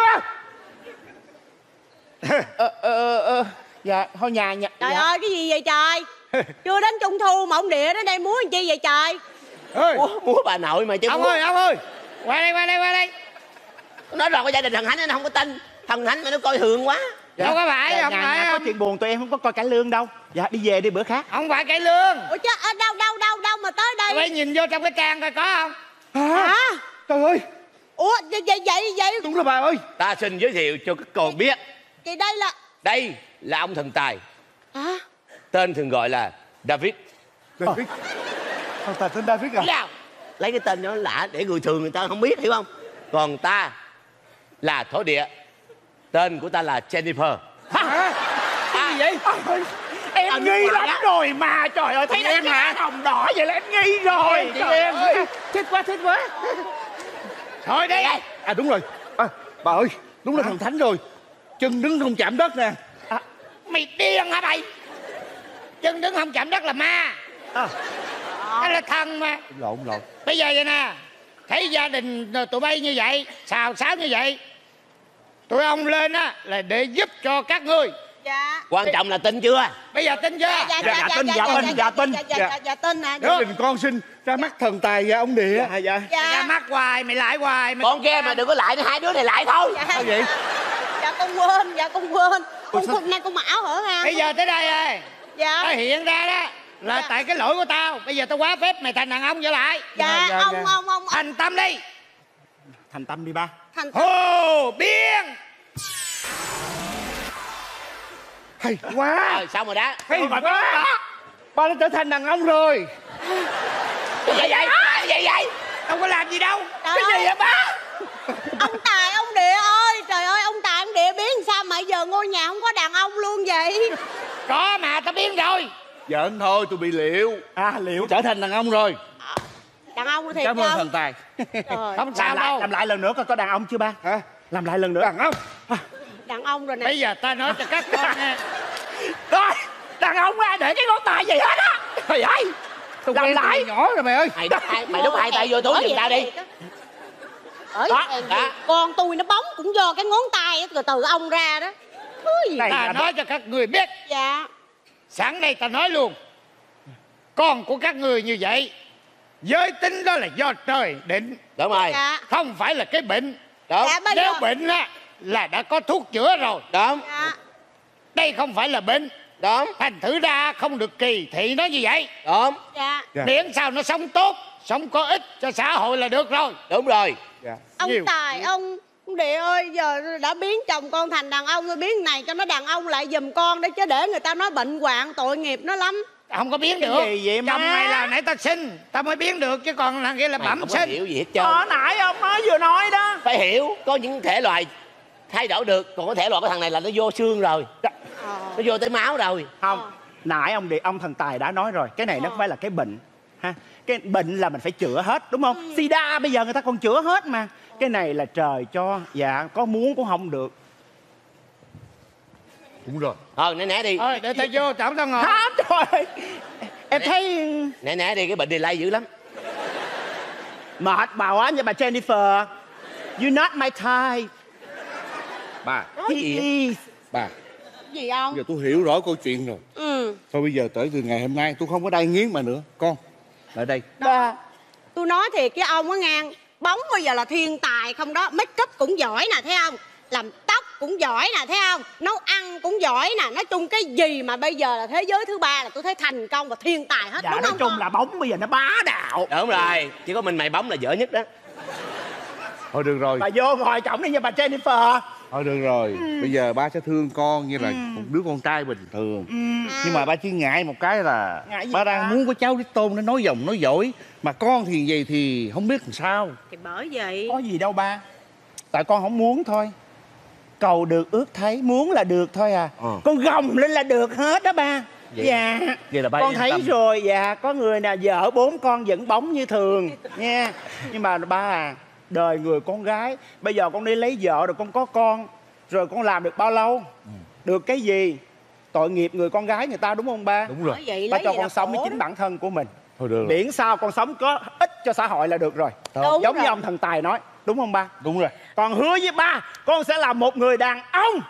Dạ, thôi nhà. Trời dạ. ơi, cái gì vậy trời? Chưa đến Trung Thu mà ông Địa đến đây múa làm chi vậy trời? Ơi, Múa bà nội mà chứ. ông ơi. Qua đây. Nói rồi có gia đình thần thánh nó không có tin. Thần thánh mà nó coi thường quá. Đâu có phải, không phải. Có chuyện buồn tụi em không có coi cải lương đâu. Dạ đi về đi bữa khác. Không phải cải lương. Ủa chứ đâu mà tới đây. Phải nhìn vô trong cái trang coi có không? Hả? Trời ơi. Ủa vậy Đúng rồi bà ơi. Ta xin giới thiệu cho các con biết. Thì Đây là ông thần tài. hả? Tên thường gọi là David. David. Ông tài tên David à? Nào, lấy cái tên nó lạ để người thường người ta không biết, hiểu không? Còn ta là thổ địa. Tên của ta là Jennifer. Hả? Cái gì vậy? Em nghi lắm rồi mà. Trời ơi, thấy em hả? Hồng đỏ vậy là em nghi rồi. Chị em. Thích quá. Thôi đi. À đúng rồi. Bà ơi, đúng là thần thánh rồi. Chân đứng không chạm đất nè. Mày điên hả mày? Chân đứng không chạm đất là ma. Đó là thần mà. Lộn. Bây giờ vậy nè, thấy gia đình tụi bay như vậy, xào xáo như vậy, tụi ông lên á là để giúp cho các ngươi. Dạ. Quan trọng là tin chưa? Bây giờ tin chưa? Dạ tin nè. Gia đình con xin ra mắt thần tài và ông địa. Dạ. Ra mắt hoài, mày lại hoài mày. Con kia mà đừng có lại, hai đứa này lại thôi. Sao vậy? Dạ con quên. Hôm nay con mặc áo hở hang. Bây giờ tới đây rồi. Dạ. Nó hiện ra đó là tại cái lỗi của tao. Bây giờ tao quá phép mày thành đàn ông trở lại. Dạ ông Thành tâm đi. Thành tâm đi ba. thành Hồ Biên. Hay quá. Xong rồi đó. Hay quá. Ba đã trở thành đàn ông rồi. Vậy vậy. Đâu có làm gì đâu. Trời Cái ơi. gì vậy ba? ông Tài ông Địa ơi, trời ơi ông Tài ông Địa biến sao mà giờ ngôi nhà không có đàn ông luôn vậy? Có mà tao biến rồi. Giỡn thôi, tôi bị liệu. Liệu trở thành đàn ông rồi. Đàn ông thiệt. Cảm ơn thần tài. Trời. Không sao đâu. Làm lại lần nữa coi có đàn ông chưa ba? Hả? Làm lại lần nữa. Đàn ông. Đàn ông rồi nè. Bây giờ ta nói cho các con nghe. Rồi, đàn ông ra để cái ngón tay vậy hết á. Trời ơi. Làm lại. Nhỏ rồi mày ơi. Mày đút hai tay vô túi giùm tao đi. Đó. Con tôi nó bóng cũng do cái ngón tay từ ông ra đó. Ta nói cho các người biết. Dạ. Sẵn đây ta nói luôn. Con của các người như vậy, giới tính đó là do trời định. Đúng rồi. Dạ. Không phải là cái bệnh. Đúng. Dạ, bây Nếu giờ... bệnh á là đã có thuốc chữa rồi. Đúng. Dạ. Đây không phải là bệnh. Đúng. Thành thử ra không được kỳ thị nó như vậy. Đúng. Dạ. Miễn sao nó sống tốt, sống có ích cho xã hội là được rồi. Đúng rồi. Ông Nhiều. Tài, ông Địa ơi, giờ đã biến chồng con thành đàn ông rồi, biến này cho nó đàn ông lại giùm con đấy, chứ để người ta nói bệnh hoạn tội nghiệp nó lắm. Không có biến Cái được. gì vậy má? Chồng mày là nãy tao sinh, tao mới biến được, chứ còn là kia là Mày bẩm không có sinh. hiểu gì hết trơn. Nãy ông mới vừa nói đó. Phải hiểu, có những thể loài thay đổi được, còn có thể loại cái thằng này là nó vô xương rồi, nó vô tới máu rồi. Không, nãy ông thần tài đã nói rồi, cái này nó không phải là cái bệnh ha. Cái bệnh là mình phải chữa hết, đúng không? Sida bây giờ người ta còn chữa hết mà. Cái này là trời cho, dạ, có muốn cũng không được. Đúng rồi. Thôi né đi. Thôi để tao vô, tao không tao ngồi. Trời ơi. Em thấy Né đi, cái bệnh này lây dữ lắm. mệt bà quá nha bà Jennifer. You not my type. Bà, He is. bà, Gì ông? giờ tôi hiểu rõ câu chuyện rồi. Thôi bây giờ tới từ ngày hôm nay tôi không có đai nghiến bà nữa. Con, lại đây. Ba. Tôi nói thiệt với ông á ngang, bóng bây giờ là thiên tài không đó, make up cũng giỏi nè, thấy không? Làm tóc cũng giỏi nè, thấy không? Nấu ăn cũng giỏi nè. Nói chung cái gì mà bây giờ là thế giới thứ ba là tôi thấy thành công và thiên tài hết. Dạ đúng nói không chung con? là bóng bây giờ nó bá đạo. Đúng rồi, chỉ có mình mày bóng là dở nhất đó. Thôi được rồi, Bà vô ngồi trọng đi nha bà Jennifer. thôi được rồi. Bây giờ ba sẽ thương con như là một đứa con trai bình thường. Nhưng mà ba chỉ ngại một cái là Ngại gì ba ba? đang muốn có cháu đích tôn nó nói dòng nói dỗi. Mà con thì vậy thì không biết làm sao. Thì bởi vậy. Có gì đâu ba. Tại con không muốn thôi. Cầu được ước thấy, muốn là được thôi à. Con gồng lên là được hết đó ba. Vậy- Dạ. vậy là ba con yên thấy tâm. rồi, dạ. Có người nào vợ 4 con vẫn bóng như thường nha. Nhưng mà ba à, đời người con gái, bây giờ con đi lấy vợ rồi con có con, rồi con làm được bao lâu? Được cái gì? Tội nghiệp người con gái người ta, đúng không ba? Đúng rồi. Bởi vậy Ba lấy cho gì con là sống với khổ chính đó. bản thân của mình. Thôi được rồi. Miễn sao con sống có ích cho xã hội là được rồi. Đúng Giống như rồi. ông thần tài nói, đúng không ba? Đúng rồi. Con hứa với ba, con sẽ là một người đàn ông.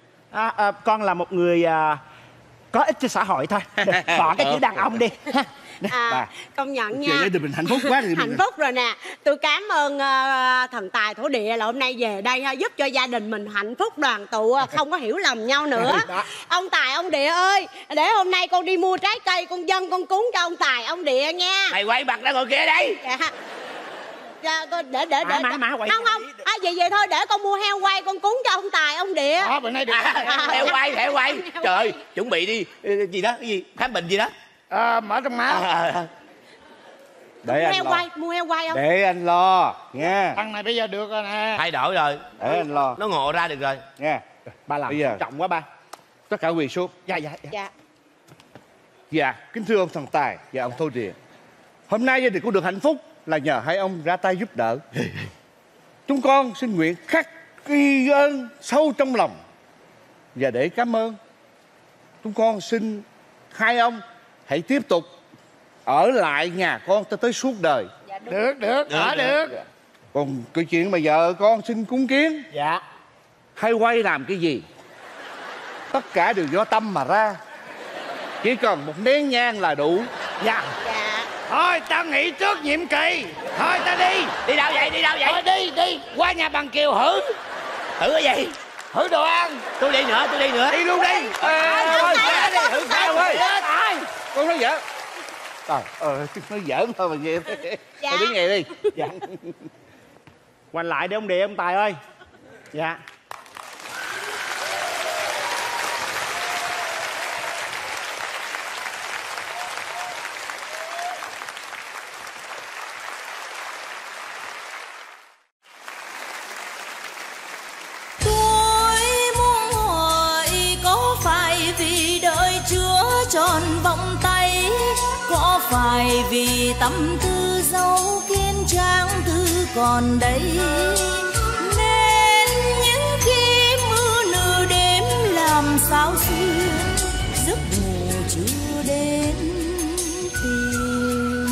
Con là một người có ích cho xã hội thôi. Bỏ cái chữ đàn ông đi. Bà công nhận nha. gia đình mình hạnh phúc quá thì Hạnh phúc rồi nè. Tôi cảm ơn thần tài thổ địa là hôm nay về đây giúp cho gia đình mình hạnh phúc đoàn tụ, không có hiểu lầm nhau nữa. Ông tài ông địa ơi, để hôm nay con đi mua trái cây con dâng con cúng cho ông tài ông địa nha. Mày quay mặt ra ngồi kia đây. Dạ, để không về thôi, để con mua heo quay con cúng cho ông tài ông địa. Bữa nay được. Heo quay trời ơi, chuẩn bị đi gì đó, cái gì khám bệnh gì đó. Mở trong máu. để anh lo. Mua heo quay không? Để anh lo nha. Thằng này bây giờ được rồi nè. Thay đổi rồi. Để anh lo. Nó ngộ ra được rồi Nha. Ba làm Bây giờ trọng quá ba. tất cả quỳ xuống. Dạ. Dạ, kính thưa ông thần tài và ông thổ địa. Hôm nay gia đình con được hạnh phúc là nhờ hai ông ra tay giúp đỡ. Chúng con xin nguyện khắc ghi ơn sâu trong lòng. Và để cảm ơn, chúng con xin hai ông hãy tiếp tục ở lại nhà con tới suốt đời. Dạ, Được. Còn cái chuyện mà vợ con xin cúng kiến, Dạ. hay quay làm cái gì, tất cả đều do tâm mà ra. Chỉ cần một nén nhang là đủ. Dạ. Thôi tao nghỉ trước nhiệm kỳ. Thôi tao đi. Đi đâu vậy? Thôi đi. Qua nhà bằng Kiều hử. Thử cái gì? Hử đồ ăn. Tôi đi nữa. Đi luôn đi. Hử sao ơi. Con nói giỡn. Nói giỡn thôi mà vậy. Thôi đi nghề đi. Dạ. Quanh lại để ông địa ông tài ơi. Dạ. Tròn vòng tay, có phải vì tâm tư dấu kiên trang tư còn đây, nên những khi mưa nửa đêm làm sao xuyên giấc ngủ chưa đến tìm.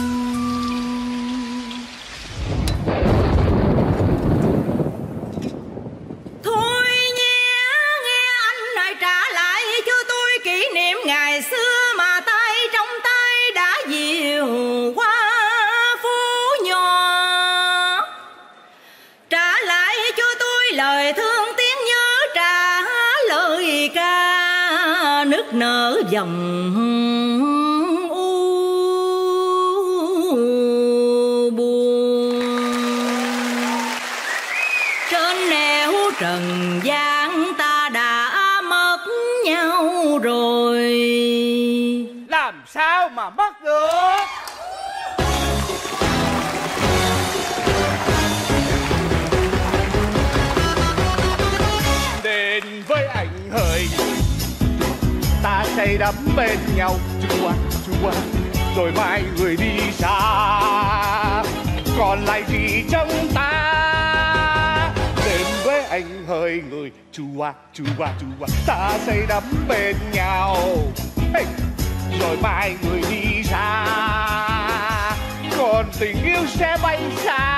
Thôi nhé, nghe anh này trả lại cho tôi kỷ niệm ngày xưa. Nở dòng buồn trên nẻo trần gian ta đã mất nhau rồi, Làm sao mà mất được. Đến với anh hỡi, ta say đắm bên nhau chua rồi mai người đi xa, còn lại gì trong ta. Đến với anh hỡi người chua ta say đắm bên nhau, hey, rồi mai người đi xa, còn tình yêu sẽ bay xa.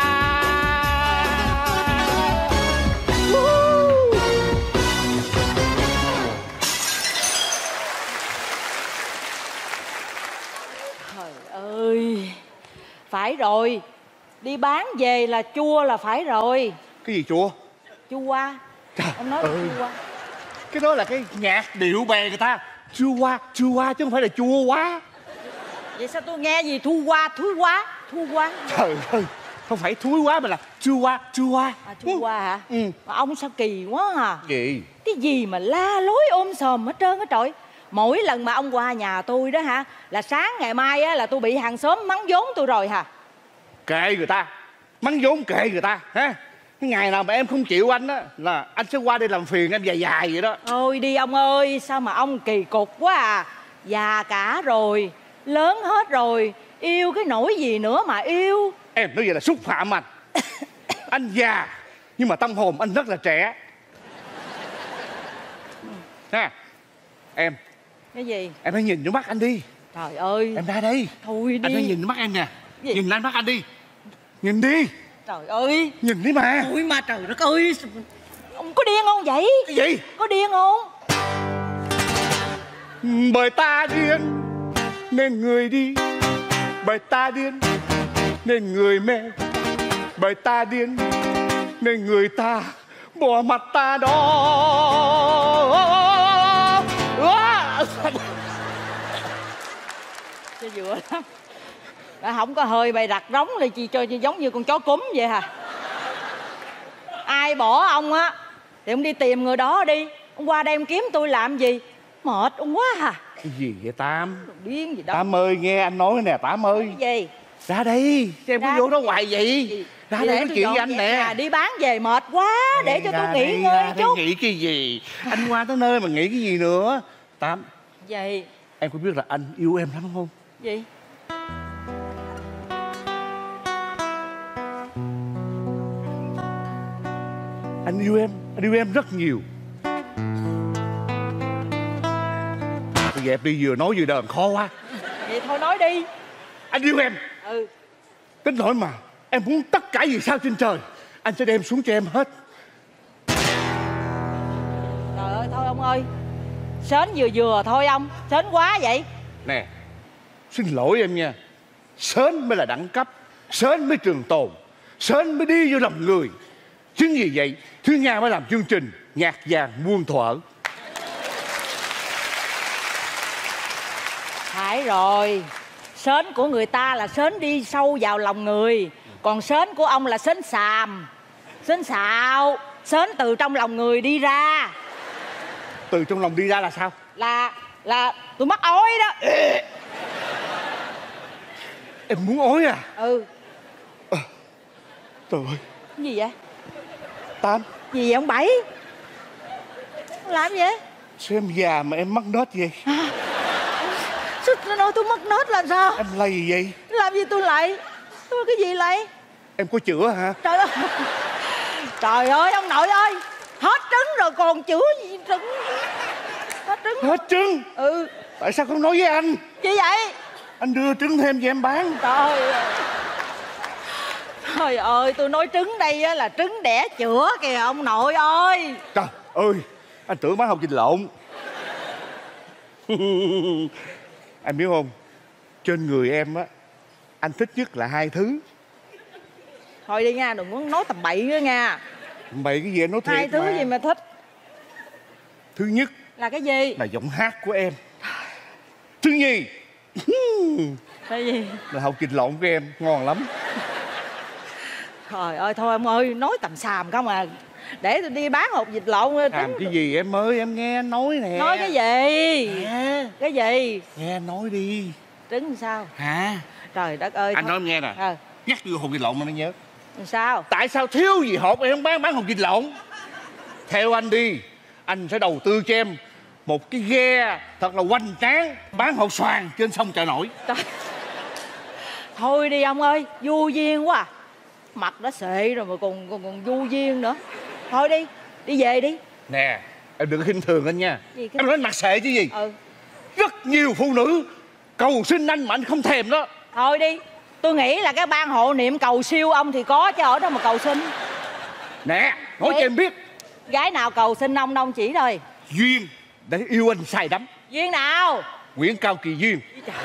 Ơi, phải rồi, đi bán về là chua là phải rồi. Cái gì chua? Chua. Ông nói là chua. Cái đó là cái nhạc điệu bè người ta. Chua chứ không phải là chua quá. Vậy sao tôi nghe gì thua quá. Trời ơi, không phải thúi quá mà là chua. À, chua hả? Mà ông sao kỳ quá à. Gì? Cái gì mà la lối ôm sòm hết trơn á trời. Mỗi lần mà ông qua nhà tôi đó hả, là sáng ngày mai á là tôi bị hàng xóm mắng vốn tôi rồi hả? Kệ người ta, mắng vốn kệ người ta ha. Cái ngày nào mà em không chịu anh á là anh sẽ qua đây làm phiền em dài vậy đó. Thôi đi ông ơi, sao mà ông kỳ cục quá à. Già cả rồi, lớn hết rồi, yêu cái nỗi gì nữa mà yêu. Em nói vậy là xúc phạm anh. Anh già nhưng mà tâm hồn anh rất là trẻ ha. Em. Cái gì? Em hãy nhìn vô mắt anh đi. Trời ơi. Em ra đây. Thôi đi. Anh hãy nhìn vô mắt em nè. Gì? Nhìn lên mắt anh đi. Nhìn đi. Trời ơi. Nhìn đi mà. Ôi mà trời đất ơi. Ông có điên không vậy? Cái gì? Có điên không? Bởi ta điên nên người đi Bởi ta điên nên người mê, bởi ta điên nên người ta bỏ mặt ta đó. Cho vừa lắm. Đã không có hơi bày đặt rống là chị cho giống như con chó cúm vậy hả? Ai bỏ ông á thì ông đi tìm người đó đi. Ông qua đây ông kiếm tôi làm gì? Mệt ông quá à. Cái gì vậy Tám? Điên gì đó. Tám ơi, nghe anh nói nè Tám ơi. Cái gì? Ra đây, em có vô đó hoài vậy? Ra đây nói chuyện với anh nè. Đi bán về mệt quá, để cho tôi nghỉ ngơi chút. Nghĩ cái gì? Anh qua tới nơi mà nghĩ cái gì nữa? Tám, Gì? em có biết là anh yêu em lắm không? Gì? Anh yêu em rất nhiều. Bây giờ em đi vừa nói vừa đờn khó quá. Vậy thôi nói đi. Anh yêu em. Ừ. Đến nỗi mà em muốn tất cả vì sao trên trời anh sẽ đem xuống cho em hết. Trời ơi, thôi ông ơi. Sến vừa vừa thôi ông. Sến quá vậy. Nè, xin lỗi em nha. Sến mới là đẳng cấp, sến mới trường tồn, sến mới đi vô lòng người. Chính vì vậy Thúy Nga mới làm chương trình Nhạc Vàng Muôn Thuở. Phải rồi. Sến của người ta là sến đi sâu vào lòng người. Còn sến của ông là sến xàm, sến xạo. Sến từ trong lòng người đi ra. Từ trong lòng đi ra là sao? Là tôi mắc ói đó. Em muốn ói à? Ừ. Trời ơi. Cái gì vậy? Tám. Gì vậy ông Bảy? Làm gì vậy? Sao em già mà em mắc nết vậy? Sao nó nói tôi mất nết là sao? Em lay gì vậy? Làm gì tôi lại? Tôi cái gì lại? Em có chữa hả? Trời ơi. Trời ơi ông nội ơi. Hết trứng rồi còn chữa gì trứng? Hết trứng. Hết trứng? Ừ. Tại sao không nói với anh? Gì vậy? Anh đưa trứng thêm cho em bán. Trời ơi. Trời ơi, tôi nói trứng đây á là trứng đẻ chữa kìa ông nội ơi. Trời ơi, anh tưởng bán hột vịt lộn. Anh biết không, trên người em á, anh thích nhất là hai thứ. Thôi đi nha, đừng có nói tầm bậy nữa nha. Bậy cái gì anh nói thiệt. Hai thứ mà. gì mà thích? Thứ nhất Là cái gì? là giọng hát của em. Thứ nhì Cái gì? là hột vịt lộn của em, ngon lắm. Trời ơi, thôi ông ơi, nói tầm xàm không à. Để tôi đi bán hột vịt lộn. Làm cái gì em ơi, em nghe anh nói nè. Nói cái gì? Hả? Cái gì? Nghe anh nói đi. Trứng sao? Hả? Trời đất ơi. Anh thôi. nói em nghe nè. Nhắc vô hột vịt lộn mà nó nhớ. Sao? Tại sao thiếu gì hột em không bán hột vịt lộn? Theo anh đi, anh sẽ đầu tư cho em một cái ghe thật là hoành tráng bán hột xoàn trên sông Chợ Nổi. Trời. Thôi đi ông ơi, vô duyên quá à. Mặt đã xệ rồi mà còn vô duyên nữa. Thôi đi, đi về đi. Nè, em đừng khinh thường anh nha. Gì cái... Em nói mặt xệ chứ gì. Ừ. Rất nhiều phụ nữ cầu xin anh mà anh không thèm đó. Thôi đi, tôi nghĩ là cái ban hộ niệm cầu siêu ông thì có chứ ở đâu mà cầu xin. Nè, nói cho em biết. Gái nào cầu xin ông chỉ thôi. Duyên để yêu anh say đắm. Duyên nào? Nguyễn Cao Kỳ Duyên.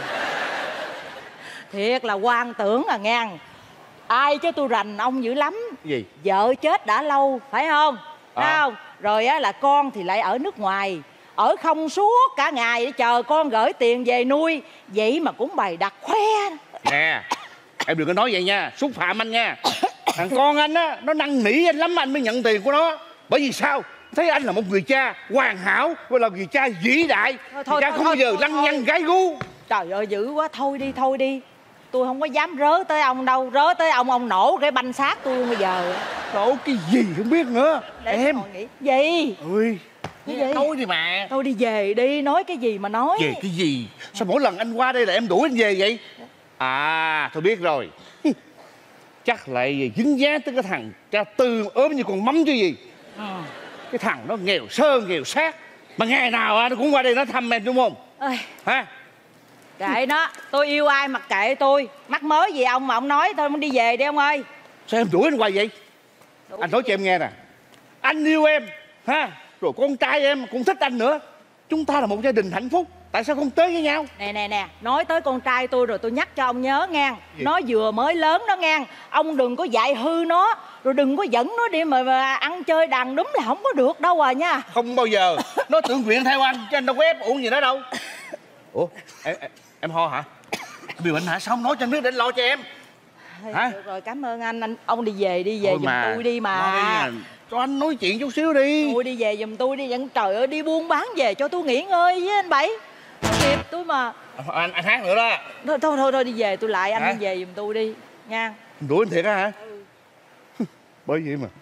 Thiệt là quan tưởng à ngang. Ai chứ tôi rành ông dữ lắm. Gì? Vợ chết đã lâu, phải không? Phải không? Rồi á là con thì lại ở nước ngoài. Ở không suốt cả ngày để chờ con gửi tiền về nuôi. Vậy mà cũng bày đặt khoe. Nè, em đừng có nói vậy nha, xúc phạm anh nha. Thằng con anh á, nó năn nỉ anh lắm anh mới nhận tiền của nó. Bởi vì sao? Thấy anh là một người cha hoàn hảo, và là người cha vĩ đại. Thôi, cha không bao giờ lăng nhăng gái gu. Trời ơi dữ quá, thôi đi. Tôi không có dám rớ tới ông đâu. Rớ tới ông nổ cái banh xác tôi luôn bây giờ. Nổ cái gì không biết nữa. Để em nghĩ. Gì? Ơi, Cái gì? nói đi mà. Thôi đi về đi, nói cái gì mà nói. Về cái gì? Sao mỗi lần anh qua đây là em đuổi anh về vậy? À, tôi biết rồi. Chắc lại dính dáng tới cái thằng cha Tư ốm như con mắm chứ gì. Cái thằng nó nghèo sơ nghèo sát. Mà ngày nào nó cũng qua đây nó thăm em đúng không? Ơi. Hả? Kệ nó, tôi yêu ai mặc kệ tôi. Mắc mớ gì ông mà ông nói thôi, đi về đi ông ơi. Sao em đuổi anh hoài vậy? Anh nói cho em nghe nè. Anh yêu em, ha? Rồi con trai em cũng thích anh nữa. Chúng ta là một gia đình hạnh phúc. Tại sao không tới với nhau? Nè, nói tới con trai tôi rồi tôi nhắc cho ông nhớ nghe. Nó vừa mới lớn đó nghe. Ông đừng có dạy hư nó, rồi đừng có dẫn nó đi mà ăn chơi đàn đúng là không có được đâu à nha. Không bao giờ. Nó tự nguyện theo anh, chứ anh đâu có ép uổng gì nó đâu. Ủa, em ho hả? Bị bệnh hả? Sao không nói cho anh biết để anh lo cho em? Hả? Được rồi, cảm ơn anh ông đi về giùm tôi đi mà. Nói, cho anh nói chuyện chút xíu đi. Tôi đi về giùm tôi đi. Trời ơi, đi buôn bán về cho tôi nghỉ ngơi với anh Bảy. Kịp tôi mà. Anh hát nữa đó. Thôi đi về tôi lại. Anh đi về giùm tôi đi nha. Đuổi anh thiệt á hả? Bởi vậy mà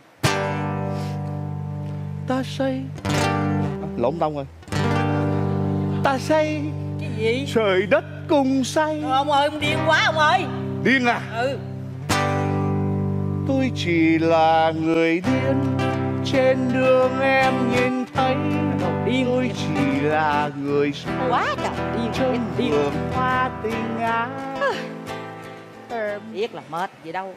ta xây lộn tông rồi. Ta xây cái gì? trời đất cùng xây. Ông ơi, ông điên quá ông ơi. Điên à? Tôi chỉ là người điên trên đường em nhìn thấy. Tôi chỉ là người say quá trời điên trong vườn hoa tình ái. Biết là mệt gì đâu.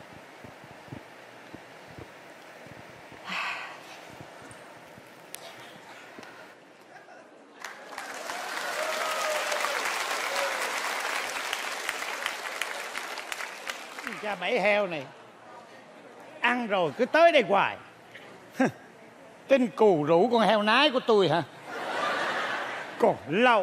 Cha Bảy heo này ăn rồi cứ tới đây hoài. Tin cù rủ con heo nái của tôi hả? Còn lâu.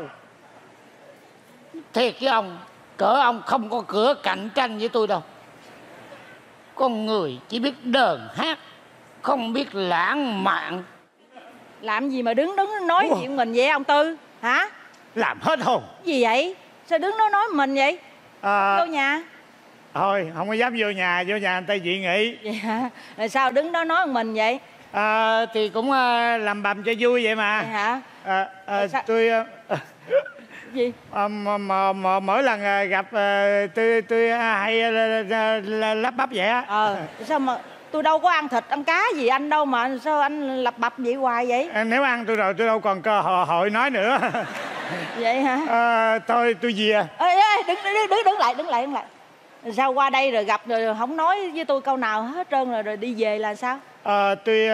Thiệt với ông, cỡ ông không có cửa cạnh tranh với tôi đâu. Con người chỉ biết đờn hát, không biết lãng mạn. Làm gì mà đứng nói chuyện mình vậy ông Tư hả? Làm hết hồn. Gì vậy? Sao đứng đó nói mình vậy? Vô nhà. Thôi không có dám vô nhà người ta dị nghị. Vậy hả? Là sao đứng đó nói mình vậy? Thì cũng làm bầm cho vui vậy mà. Vậy hả? Tôi gì? Mỗi lần gặp tôi hay lắp bắp vậy á. Sao mà tôi đâu có ăn thịt ăn cá gì anh đâu mà sao anh lập bập vậy hoài vậy? Nếu ăn tôi rồi tôi đâu còn cơ hội nói nữa. Vậy hả? Thôi tôi về. Đứng lại. Sao qua đây rồi gặp rồi không nói với tôi câu nào hết trơn rồi đi về là sao? Tôi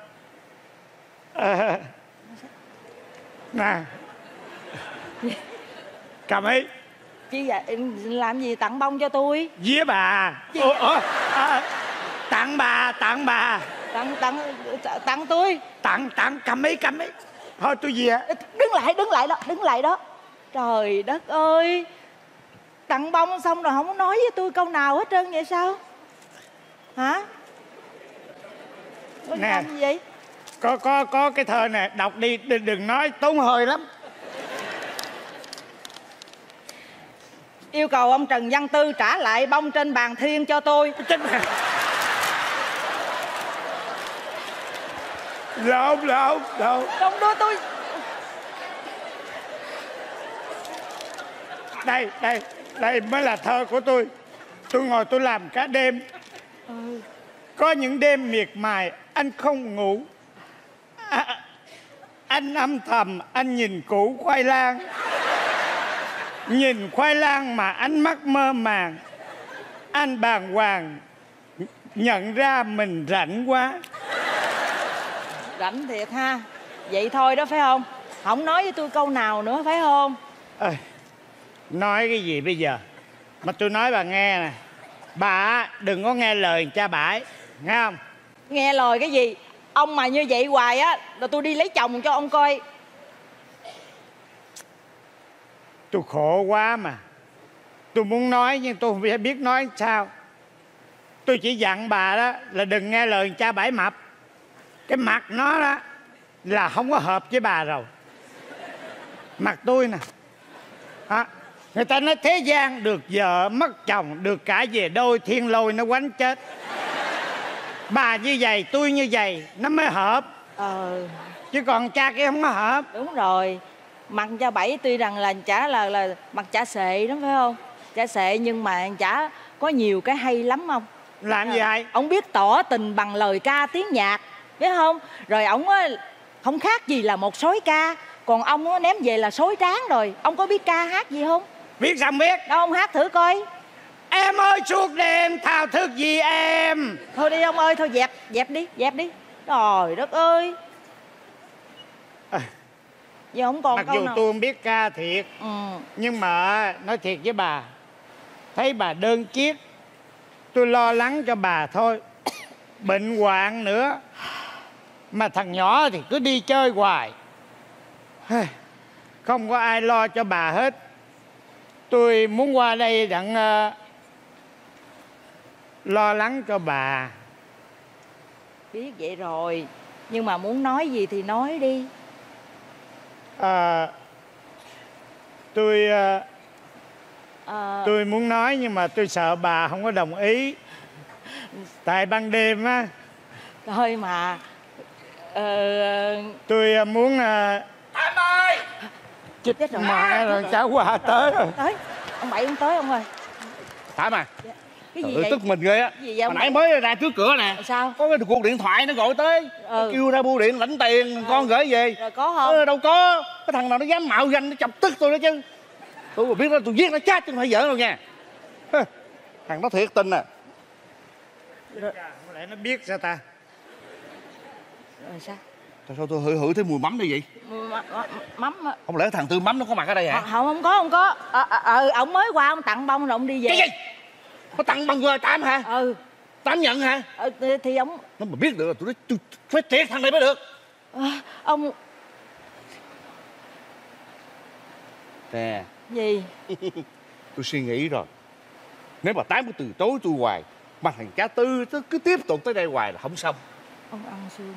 nè cầm ấy. Chứ vậy làm gì tặng bông cho tôi? Vía bà. Tặng bà. Tặng tôi. Tặng cầm ấy. Thôi tôi về. Đứng lại đó. Trời đất ơi. Tặng bông xong rồi không có nói với tôi câu nào hết trơn vậy sao? Hả? Nè, làm gì vậy? Có cái thơ nè, đọc đi, đừng nói tốn hơi lắm. Yêu cầu ông Trần Văn Tư trả lại bông trên bàn thiên cho tôi. Lộn. Không đưa tôi. Đây mới là thơ của tôi. Tôi ngồi tôi làm cả đêm. Có những đêm miệt mài anh không ngủ. Anh âm thầm anh nhìn củ khoai lang. Nhìn khoai lang mà ánh mắt mơ màng. Anh bàng hoàng nhận ra mình rảnh quá. Rảnh thiệt ha. Vậy thôi đó phải không? Không nói với tôi câu nào nữa phải không? Nói cái gì bây giờ? Mà tôi nói bà nghe nè. Bà đừng có nghe lời cha bãi, nghe không? Nghe lời cái gì? Ông mà như vậy hoài á là tôi đi lấy chồng cho ông coi. Tôi khổ quá mà. Tôi muốn nói nhưng tôi không biết nói sao. Tôi chỉ dặn bà đó là đừng nghe lời cha bãi mập. Cái mặt nó đó là không có hợp với bà rồi. Mặt tôi nè. Người ta nói thế gian được vợ mất chồng, được cả về đôi, thiên lôi nó quánh chết. Bà như vậy, tôi như vậy nó mới hợp. Chứ còn cha kia không có hợp. Đúng rồi. Mặt cha Bảy tuy rằng là chả là mặt chả xệ đó phải không? Chả xệ nhưng mà chả có nhiều cái hay lắm không? Làm gì hay? Ông biết tỏ tình bằng lời ca tiếng nhạc, biết không? Rồi ổng không khác gì là một sói ca. Còn ông ném về là sói tráng rồi. Ông có biết ca hát gì không? Biết sao không biết? Đâu ông hát thử coi. Em ơi suốt đêm thao thức gì em. Thôi đi ông ơi, thôi dẹp đi. Trời đất ơi. Giờ không còn Mặc câu dù nào. tôi không biết ca thiệt, nhưng mà nói thiệt với bà, thấy bà đơn chiếc, tôi lo lắng cho bà thôi. Bệnh hoạn nữa, mà thằng nhỏ thì cứ đi chơi hoài, không có ai lo cho bà hết. Tôi muốn qua đây đặng lo lắng cho bà. Biết vậy rồi, nhưng mà muốn nói gì thì nói đi. Tôi muốn nói nhưng mà tôi sợ bà không có đồng ý. Tại ban đêm á. Thôi mà tôi muốn Tám ơi! Chết rồi. mà rồi cháu qua tới rồi. Tới. Ông Bảy không tới ông ơi. Tám à? Cái gì Trời ơi, vậy? tức mình ghê á. Cái gì vậy Hồi ông nãy Bảy? mới ra trước cửa nè. Sao? Có cái cuộc điện thoại nó gọi tới. Nó kêu ra bưu điện lãnh tiền, con gửi về. Rồi có không? Đâu có. Cái thằng nào nó dám mạo danh, nó chọc tức tôi đó chứ. Tôi mà biết đó tôi giết nó chết chứ không phải giỡn đâu nha. Thằng nó thiệt tình à. Có lẽ nó biết sao ta? Rồi sao? Sao tôi hửi thấy mùi mắm đây vậy? Mắm. Không lẽ thằng Tư Mắm nó có mặt ở đây hả? Không có. Ông mới qua ông tặng bông rồi ông đi về. Cái gì? Có tặng bông rồi Tám hả? Tám nhận hả? Thì ông... Nó mà biết được là tôi phải triệt thằng này mới được. Ông... Nè. Gì? Tôi suy nghĩ rồi. Nếu mà Tám cứ từ chối tôi hoài, mà thằng cha Tư nó cứ tiếp tục tới đây hoài là không xong. Ông ăn xương.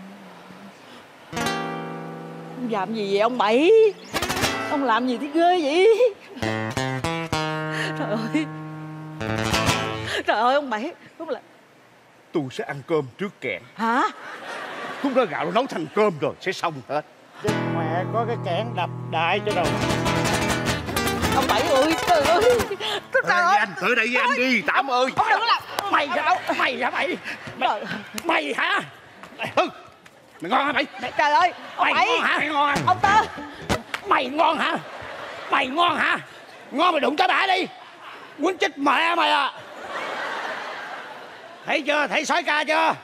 Ông làm gì vậy ông Bảy? Ông làm gì thì ghê vậy? Trời ơi. Trời ơi ông Bảy. Đúng là... Tôi sẽ ăn cơm trước kẹn. Hả? Lúc đó gạo nó nấu thành cơm rồi sẽ xong hết. Mẹ có cái kẽn đập đại cho đầu. Ông Bảy ơi, trời ơi. Trời ơi. Anh tới đây với anh đi, Tám ơi. Ông đừng có làm. Mày hả? Mày hả mày? Mày hả? Mày ngon hả mày? Trời ơi, ông Mày Bảy. ngon hả? Mày ngon hả? Ông Tơ. Mày ngon hả? Mày ngon hả? Ngon mày đụng tới bả đi. Quýnh chết mẹ mày à. Thấy chưa? Thấy sói ca chưa?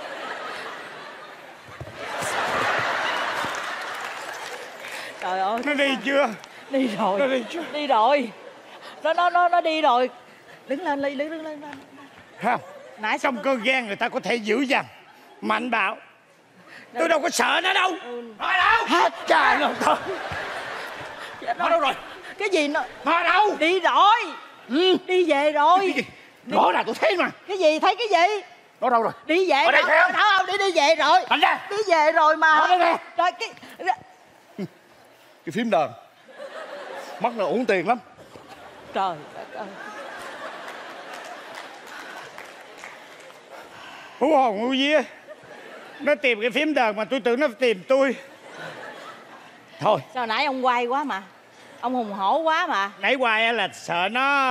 Trời ơi. Nó đi chưa? Đi rồi. Nó đi chưa? Đi rồi. Nó đi rồi. Đứng lên Ly, đứng lên. Không. Nãy Trong cơn gian người ta có thể dữ dằn, mạnh bạo. Tôi đâu có sợ nó đâu. Nó đâu? Hết trời luôn thôi. Nó đâu rồi? Cái gì nó? Nó đâu? Đi rồi. Đi về rồi. Rõ ràng tôi thấy mà. Cái gì? Thấy cái gì? Nó đâu rồi? Đi về. Ở đây thấy không? Không, đi về rồi. Thành ra. Đi về rồi mà. Ở đây nè. Rồi Cái phím đờn. Mất nó uổng tiền lắm. trời đất ơi. Hú hồn hú vía. Nó tìm cái phím đờn mà tôi tưởng nó tìm tôi. Thôi. Sao nãy ông quay quá mà. Ông hùng hổ quá mà. Nãy hoài á là sợ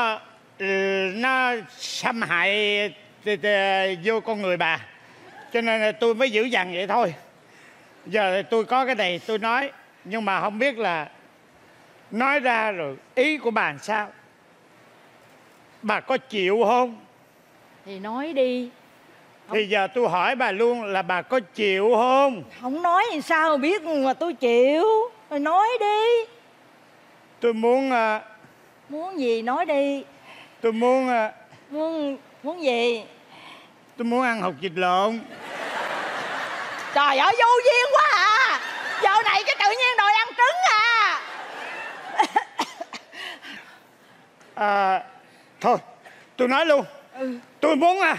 nó xâm hại vô con người bà. Cho nên là tôi mới giữ dằn vậy thôi. Giờ tôi có cái này tôi nói. Nhưng mà không biết là nói ra rồi ý của bà làm sao. Bà có chịu không? Thì nói đi. Thì giờ tôi hỏi bà luôn là bà có chịu không? Không nói thì sao mà biết mà tôi chịu. Rồi nói đi. Tôi muốn Muốn gì nói đi. tôi muốn Muốn gì? tôi muốn ăn hột vịt lộn. Trời ơi vô duyên quá à. Giờ này cái tự nhiên đòi ăn trứng à. Thôi tôi nói luôn. Tôi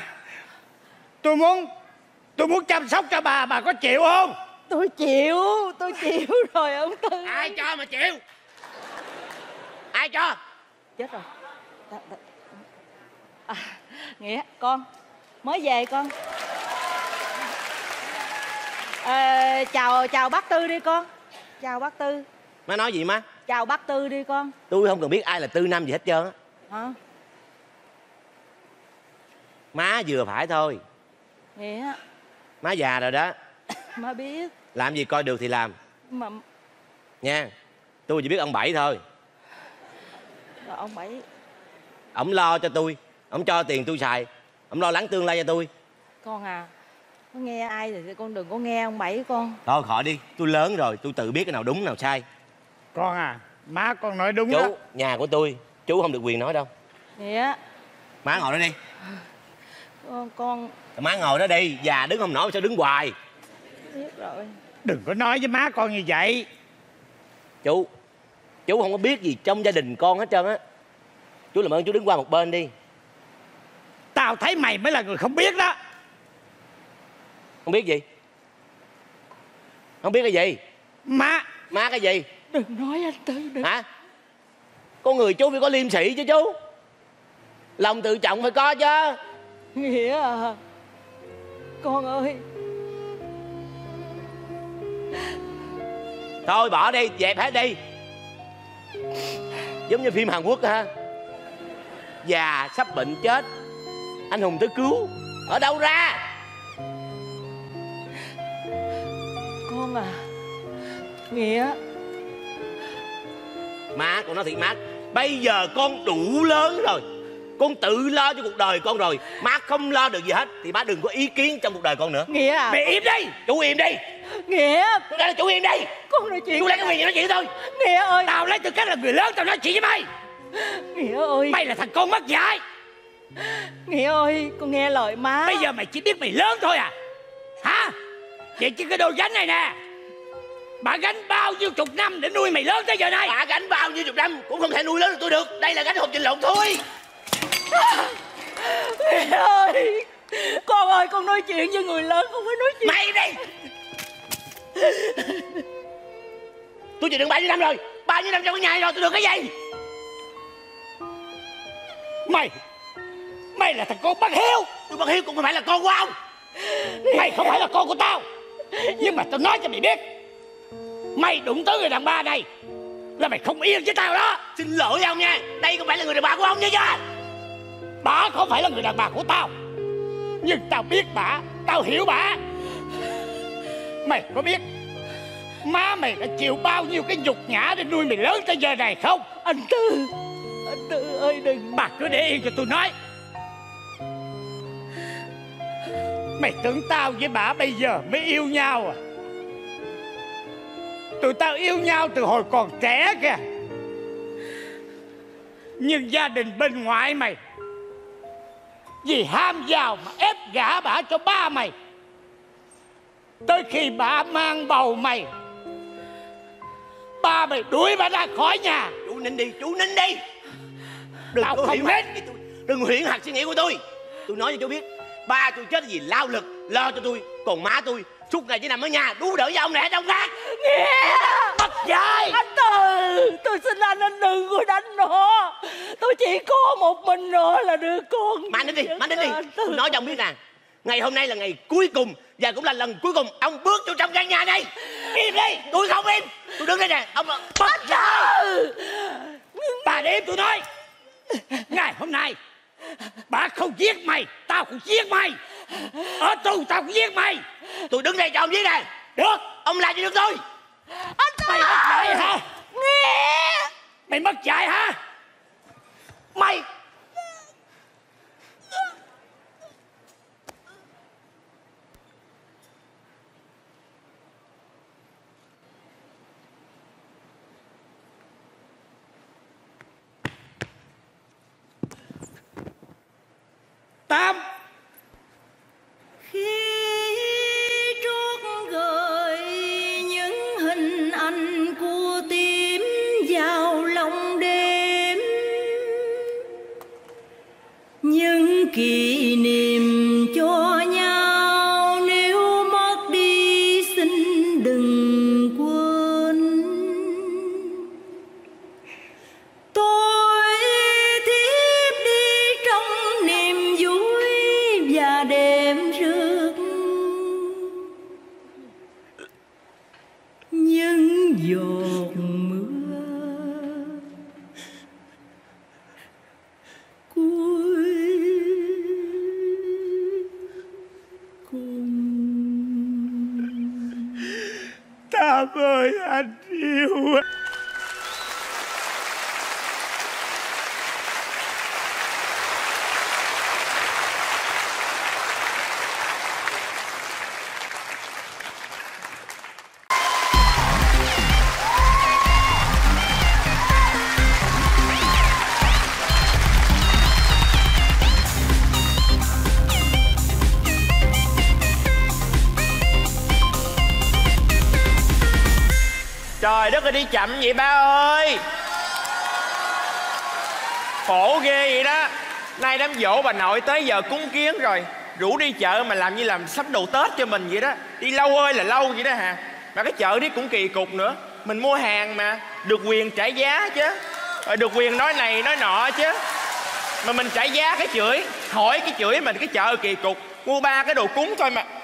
muốn chăm sóc cho bà có chịu không? Tôi chịu rồi ông Tư. Ai cho mà chịu? Ai cho? Chết rồi. Nghĩa con mới về con. Chào bác Tư đi con. Chào bác Tư. Má nói gì má? Chào bác Tư đi con. Tôi không cần biết ai là Tư Năm gì hết trơn á. Hả? Má vừa phải thôi. Nghĩa Má già rồi đó. má biết. Làm gì coi được thì làm Mà nha. Tôi chỉ biết ông Bảy thôi. rồi ông Bảy. Ổng lo cho tôi, ổng cho tiền tôi xài, ổng lo lắng tương lai cho tôi. Con à, có nghe ai thì con đừng có nghe ông Bảy con. Thôi khỏi đi, tôi lớn rồi, tôi tự biết cái nào đúng nào sai. Con à, má con nói đúng đó. Chú, nhà của tôi, chú không được quyền nói đâu. Nghĩa. Má ngồi đó đi. Con Má ngồi đó đi, già đứng không nổi sao đứng hoài. biết rồi. Đừng có nói với má con như vậy. Chú không có biết gì trong gia đình con hết trơn á. Chú làm ơn chú đứng qua một bên đi. Tao thấy mày mới là người không biết đó. Không biết gì? Không biết cái gì? Má Cái gì? Đừng nói anh Tư, đừng. Hả? Con người chú phải có liêm sĩ chứ chú. Lòng tự trọng phải có chứ. Nghĩa à, con ơi. Thôi bỏ đi, dẹp hết đi. Giống như phim Hàn Quốc ha. Già sắp bệnh chết, anh hùng tới cứu. Ở đâu ra? Con à, Nghĩa. Má, con nói thiệt má, bây giờ con đủ lớn rồi, con tự lo cho cuộc đời con rồi. Má không lo được gì hết thì má đừng có ý kiến trong cuộc đời con nữa. Nghĩa à. Mày im đi. Chú im đi. Nghĩa. Tôi nói là chú im đi. Con nói chuyện. Chú lấy cái quyền gì nói chuyện thôi. Nghĩa ơi. tao lấy tư cách là người lớn tao nói chuyện với mày. Nghĩa ơi. Mày là thằng con mất dạy. Nghĩa ơi, con nghe lời má. Bây giờ mày chỉ biết mày lớn thôi à? Hả? Vậy chứ cái đồ gánh này nè, bà gánh bao nhiêu chục năm để nuôi mày lớn tới giờ này. Bà gánh bao nhiêu chục năm cũng không thể nuôi lớn được tôi được. Đây là gánh hộp trình lộn thôi. Nghĩa ơi, con ơi, con nói chuyện với người lớn, không phải nói chuyện. Mày đi. Tôi chịu đựng bao nhiêu năm rồi, bao nhiêu năm trong cái nhà này rồi, tôi được cái gì? Mày là thằng con bất hiếu. Tôi bất hiếu cũng không phải là con của ông. Mày không phải là con của tao. Nhưng mà tao nói cho mày biết, mày đụng tới người đàn bà này là mày không yên với tao đó. Xin lỗi ông nha, đây không phải là người đàn bà của ông nha chứ. Bà không phải là người đàn bà của tao, nhưng tao biết bà, tao hiểu bà. Mày có biết má mày đã chịu bao nhiêu cái nhục nhã để nuôi mày lớn tới giờ này không? Anh Tư ơi đừng. Bà cứ để yên cho tôi nói. Mày tưởng tao với bà bây giờ mới yêu nhau à? Tụi tao yêu nhau từ hồi còn trẻ kìa. Nhưng gia đình bên ngoại mày vì ham giàu mà ép gả bà cho ba mày. Tới khi bà mang bầu mày, ba mày đuổi bà ra khỏi nhà. Chú nín đi, chú nín đi. Đừng Tao có không huyễn hết. Đừng huyễn hoặc suy nghĩ của tôi. Tôi nói cho chú biết, ba tôi chết vì lao lực lo cho tôi, còn má tôi suốt ngày chỉ nằm ở nhà đú đỡ với ông này trong khác. Nghĩa. Mất dạy. Anh Tư, tôi xin anh đừng có đánh nó. Tôi chỉ có một mình nó là đứa con. Mà nín đi, tôi nói cho ông biết nè, ngày hôm nay là ngày cuối cùng và cũng là lần cuối cùng ông bước vô trong căn nhà này. Im đi. Tôi không im. Tôi đứng đây nè. Ông Mất dạy. Bà để im tôi nói. Ngày hôm nay bà không giết mày, tao cũng giết mày. Ở tù tao cũng giết mày. tôi đứng đây cho ông giết nè. Được. Ông làm gì được tôi? Anh Tư. Mày mất dạy hả? Nghĩa. Mày mất dạy hả? Mày Tám. Khi trút gợi những hình ảnh của tim vào lòng đêm, những kỷ niệm cho nhau nếu mất đi xin đừng quên. Tôi thiếp đi trong niềm vui đất ơi, đi chậm vậy ba ơi. Khổ ghê vậy đó. Nay đám giỗ bà nội tới giờ cúng kiến rồi, rủ đi chợ mà làm như làm sắp đầu Tết cho mình vậy đó. Đi lâu ơi là lâu vậy đó hà. Mà cái chợ đi cũng kỳ cục nữa. Mình mua hàng mà được quyền trả giá chứ, được quyền nói này nói nọ chứ. Mà mình trả giá cái chửi, hỏi cái chửi mình. Cái chợ kỳ cục, mua 3 cái đồ cúng thôi mà.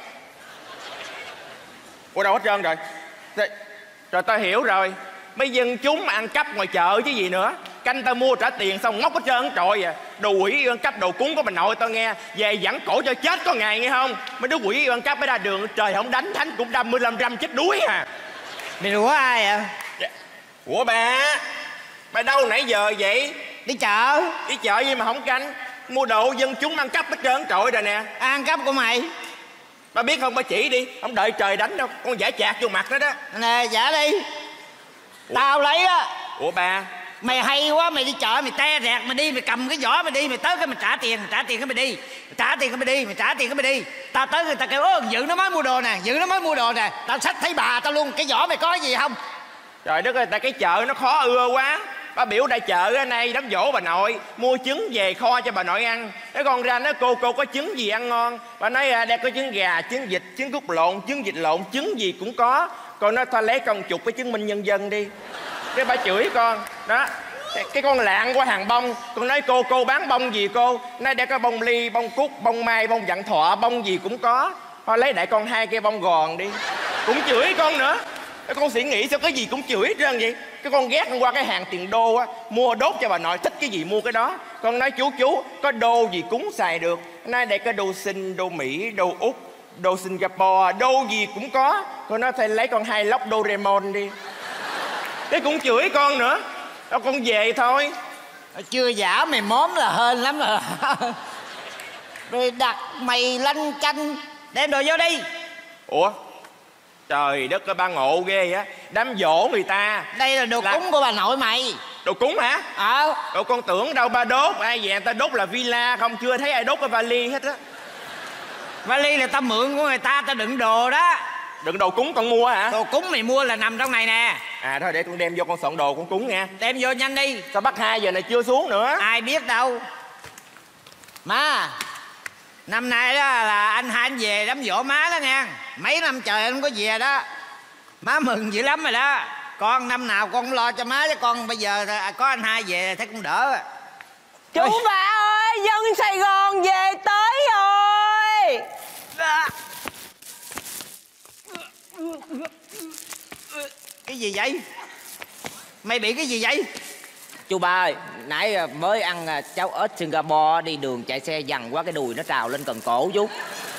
Ủa đâu hết trơn rồi. Rồi tao hiểu rồi. Mấy dân chúng mà ăn cắp ngoài chợ chứ gì nữa. Canh tao mua trả tiền xong ngốc hết trơn trọi à. Đồ quỷ ăn cắp đồ cúng của bà nội tao nghe. Về dẫn cổ cho chết có ngày nghe không. Mấy đứa quỷ ăn cắp mới ra đường. Trời không đánh thánh cũng đâm 15 răm chết đuối à. Mày đùa ai à? Ủa bà đâu nãy giờ vậy? Đi chợ. Đi chợ gì mà không canh. Mua đồ dân chúng ăn cắp hết trơn trọi rồi nè. Ăn cắp của mày. Bà biết không, bà chỉ đi. Không đợi trời đánh đâu. Con giả chạc vô mặt đó đó. Nè giả đi. Tao lấy á. Ủa bà? Mày hay quá, mày đi chợ mày te rẹt mày đi, mày cầm cái giỏ mày đi, mày tới cái mày trả tiền cái mày đi, mày trả tiền cái mày đi, mày trả tiền cái mày đi. Tao tới người ta kêu Dự nó mới mua đồ nè, Dự nó mới mua đồ nè. Tao xách thấy bà tao luôn, cái giỏ mày có gì không? Trời đất ơi, tại cái chợ nó khó ưa quá. Bà biểu đại chợ ở nay đám giỗ bà nội, mua trứng về kho cho bà nội ăn. Cái con ra nó cô có trứng gì ăn ngon. Bà nói đây có trứng gà, trứng vịt, trứng cút lộn, trứng vịt lộn, trứng gì cũng có. Con nói thôi lấy con chục cái chứng minh nhân dân đi. Cái bà chửi con đó. Cái con lạng qua hàng bông. Con nói cô bán bông gì cô? Nói để có bông ly, bông cúc, bông mai, bông vạn thọ, bông gì cũng có. Thôi lấy đại con 2 cây bông gòn đi. Cũng chửi con nữa. Cái con suy nghĩ sao cái gì cũng chửi hết trơn vậy. Cái con ghét qua cái hàng tiền đô á, mua đốt cho bà nội, thích cái gì mua cái đó. Con nói chú có đô gì cúng xài được. Nói đây có đô Sinh, đô Mỹ, đô Úc, đô Singapore, đô gì cũng có. Con nói thôi lấy con 2 lốc Doraemon đi. Cái cũng chửi con nữa. Đâu con về thôi. Chưa giả mày móm là hên lắm rồi. Rồi đặt mày lanh chanh. Đem đồ vô đi. Ủa trời đất ơi, ba ngộ ghê á. Đám giỗ người ta. Đây là đồ cúng của bà nội mày. Đồ cúng hả? Đồ con tưởng đâu ba đốt. Ai về người ta đốt là villa không, chưa thấy ai đốt cái vali hết á. Vali là tao mượn của người ta, tao đựng đồ đó. Đựng đồ cúng con mua hả? Đồ cúng mày mua là nằm trong này nè. À thôi để con đem vô con soạn đồ con cúng nha. Đem vô nhanh đi. Sao bắt 2 giờ này chưa xuống nữa? Ai biết đâu. Má, năm nay đó là anh hai anh về đám giỗ má đó nha. Mấy năm trời anh không có về đó. Má mừng dữ lắm rồi đó. Con năm nào con cũng lo cho má, chứ con bây giờ có anh hai về thấy cũng đỡ. Chú bà ơi, dân Sài Gòn về tới rồi. Cái gì vậy? Mày bị cái gì vậy? Chú ba ơi, nãy mới ăn cháo ếch Singapore, đi đường chạy xe dằn quá cái đùi nó trào lên cần cổ chú.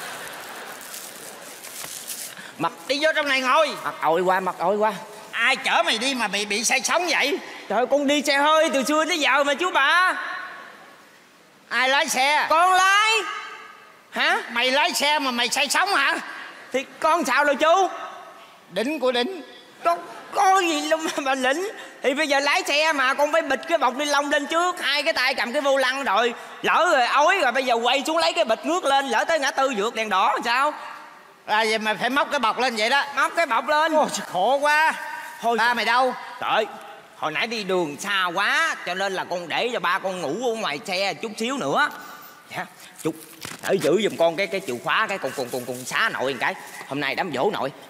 Mặt đi vô trong này ngồi. Mặc ôi qua. Ai chở mày đi mà bị say sóng vậy? Trời, con đi xe hơi từ xưa tới giờ mà chú ba. Ai lái xe? Con lái. Hả? Mày lái xe mà mày say sóng hả? Thì con sao rồi chú? Đỉnh của đỉnh. Có gì đâu mà lĩnh. Thì bây giờ lái xe mà con phải bịt cái bọc ni lông lên trước, 2 cái tay cầm cái vô lăng rồi. Lỡ rồi ói rồi bây giờ quay xuống lấy cái bịch nước lên, lỡ tới ngã tư vượt đèn đỏ làm sao? Vậy mà phải móc cái bọc lên vậy đó. Móc cái bọc lên. Ôi, khổ quá. Thôi ba mày đâu? Trời, hồi nãy đi đường xa quá cho nên là con để cho ba con ngủ ở ngoài xe chút xíu nữa. Dạ, chú thử giữ giùm con cái chìa khóa, cái cùng xá nội một cái. Hôm nay đám giỗ nội.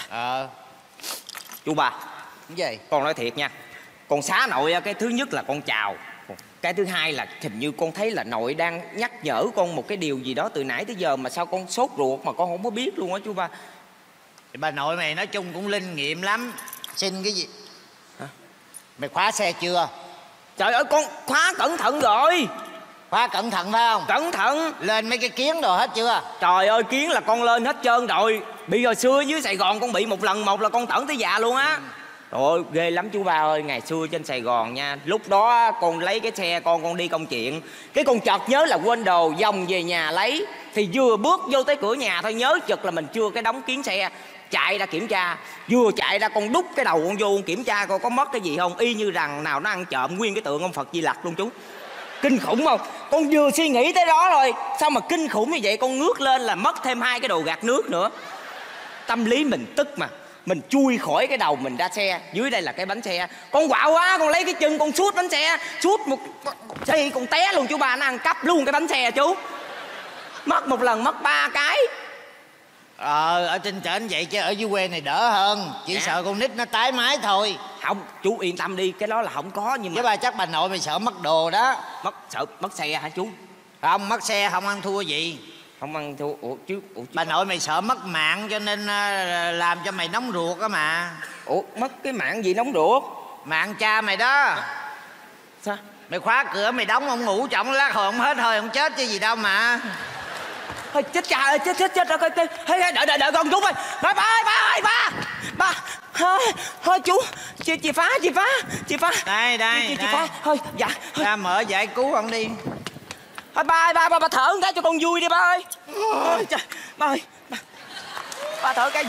Chú ba. Cái gì? Con nói thiệt nha, con xá nội cái thứ nhất là con chào, cái thứ hai là hình như con thấy là nội đang nhắc nhở con một cái điều gì đó từ nãy tới giờ mà sao con sốt ruột mà con không có biết luôn á chú ba. Thì bà nội mày nói chung cũng linh nghiệm lắm. Xin cái gì? Hả? Mày khóa xe chưa? Trời ơi, con khóa cẩn thận rồi. Khóa cẩn thận phải không? Cẩn thận. Lên mấy cái kiến đồ hết chưa? Trời ơi, kiến là con lên hết trơn rồi. Bị hồi xưa dưới Sài Gòn con bị một lần một là con tẩn tới già luôn á. Trời ơi, ghê lắm chú ba ơi. Ngày xưa trên Sài Gòn nha, lúc đó con lấy cái xe con đi công chuyện, cái con chợt nhớ là quên đồ, vòng về nhà lấy. Thì vừa bước vô tới cửa nhà thôi, nhớ chực là mình chưa cái đóng kiến xe, chạy ra kiểm tra. Vừa chạy ra con đút cái đầu con vô con kiểm tra coi có mất cái gì không. Y như rằng nào nó ăn trộm nguyên cái tượng ông Phật Di Lặc luôn chú. Kinh khủng không? Con vừa suy nghĩ tới đó rồi, sao mà kinh khủng như vậy. Con ngước lên là mất thêm 2 cái đồ gạt nước nữa. Tâm lý mình tức mà. mình chui khỏi cái đầu mình ra xe. Dưới đây là cái bánh xe. Con quạo quá, con lấy cái chân con sút bánh xe, sút một thì con té luôn. Chú ba nó ăn cắp luôn cái bánh xe chú. Mất một lần mất 3 cái. Ở trên trển vậy chứ ở dưới quê này đỡ hơn. Chỉ sợ con nít nó tái mái thôi. Không, chú yên tâm đi, cái đó là không có. Nhưng mà chứ ba chắc bà nội mày sợ mất đồ đó. Sợ mất xe hả chú? Không, mất xe không ăn thua gì. Không ăn thua. Ủa chứ bà nội mày sợ mất mạng cho nên làm cho mày nóng ruột á mà. Ủa mất cái mạng gì nóng ruột? Mạng cha mày đó. Sao? Mày khóa cửa mày đóng ông ngủ trọng lát hồi ông hết hơi ông chết chứ gì đâu mà. Thôi chết cha ơi, chết rồi. Đợi con chú ơi. Ba. Thôi chú, chị phá. Đây. Chị phá. Thôi dạ. Ra mở giải cứu ông đi. Thôi ba thở một cái cho con vui đi ba ơi. Trời, ba ơi. Ba thở cái gì?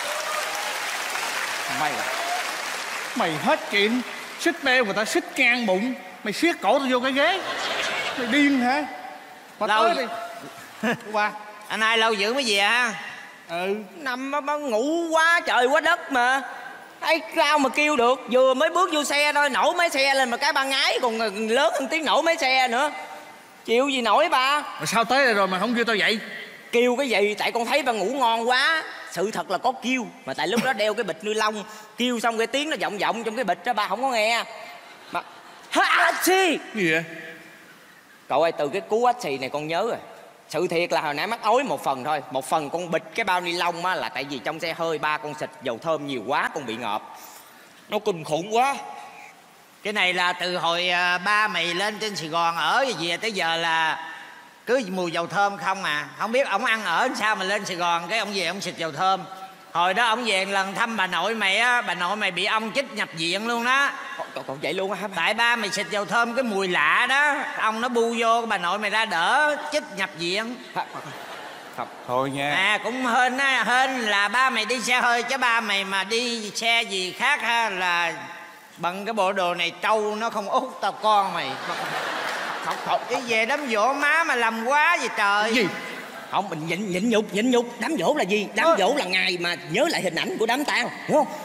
Mày hết chuyện xích beo người ta xích ngang bụng, mày siết cổ tao vô cái ghế. Mày điên hả? Bà tới đi. Ba. Anh hai lâu dữ mới về ha? Nằm ngủ quá trời quá đất mà. Ai sao mà kêu được. Vừa mới bước vô xe thôi nổ máy xe lên mà cái ba ngái còn lớn hơn tiếng nổ máy xe nữa. Chịu gì nổi ba. Mà sao tới đây rồi mà không kêu tao dậy? Kêu cái gì? Tại con thấy ba ngủ ngon quá. Sự thật là có kêu. Mà tại lúc đó đeo cái bịch ni lông. Kêu xong cái tiếng nó vọng trong cái bịch đó ba không có nghe. Mà gì vậy? Cậu ơi, từ cái cú xì này con nhớ rồi. Sự thiệt là hồi nãy mắc ối một phần thôi. Một phần con bịch cái bao ni lông á là tại vì trong xe hơi ba con xịt dầu thơm nhiều quá con bị ngợp. Nó kinh khủng quá. Cái này là từ hồi ba mày lên trên Sài Gòn ở gì tới giờ là cứ mùi dầu thơm không à. Không biết ổng ăn ở sao mà lên Sài Gòn cái ổng về ổng xịt dầu thơm. Hồi đó ổng về lần thăm bà nội mày á, bà nội mày bị ong chích nhập viện luôn đó. Còn vậy luôn hả? Tại ba mày xịt dầu thơm cái mùi lạ đó, ong nó bu vô bà nội mày ra đỡ chích nhập viện. Thôi nha. À cũng hên á, hên là ba mày đi xe hơi chứ ba mày mà đi xe gì khác ha là bằng cái bộ đồ này trâu nó không út tao con mày. Không cái về đám dỗ má mà làm quá gì trời. Cái gì? Không, mình nhịn nhục. Đám dỗ là gì? Đám dỗ là ngày mà nhớ lại hình ảnh của đám tang, hiểu không?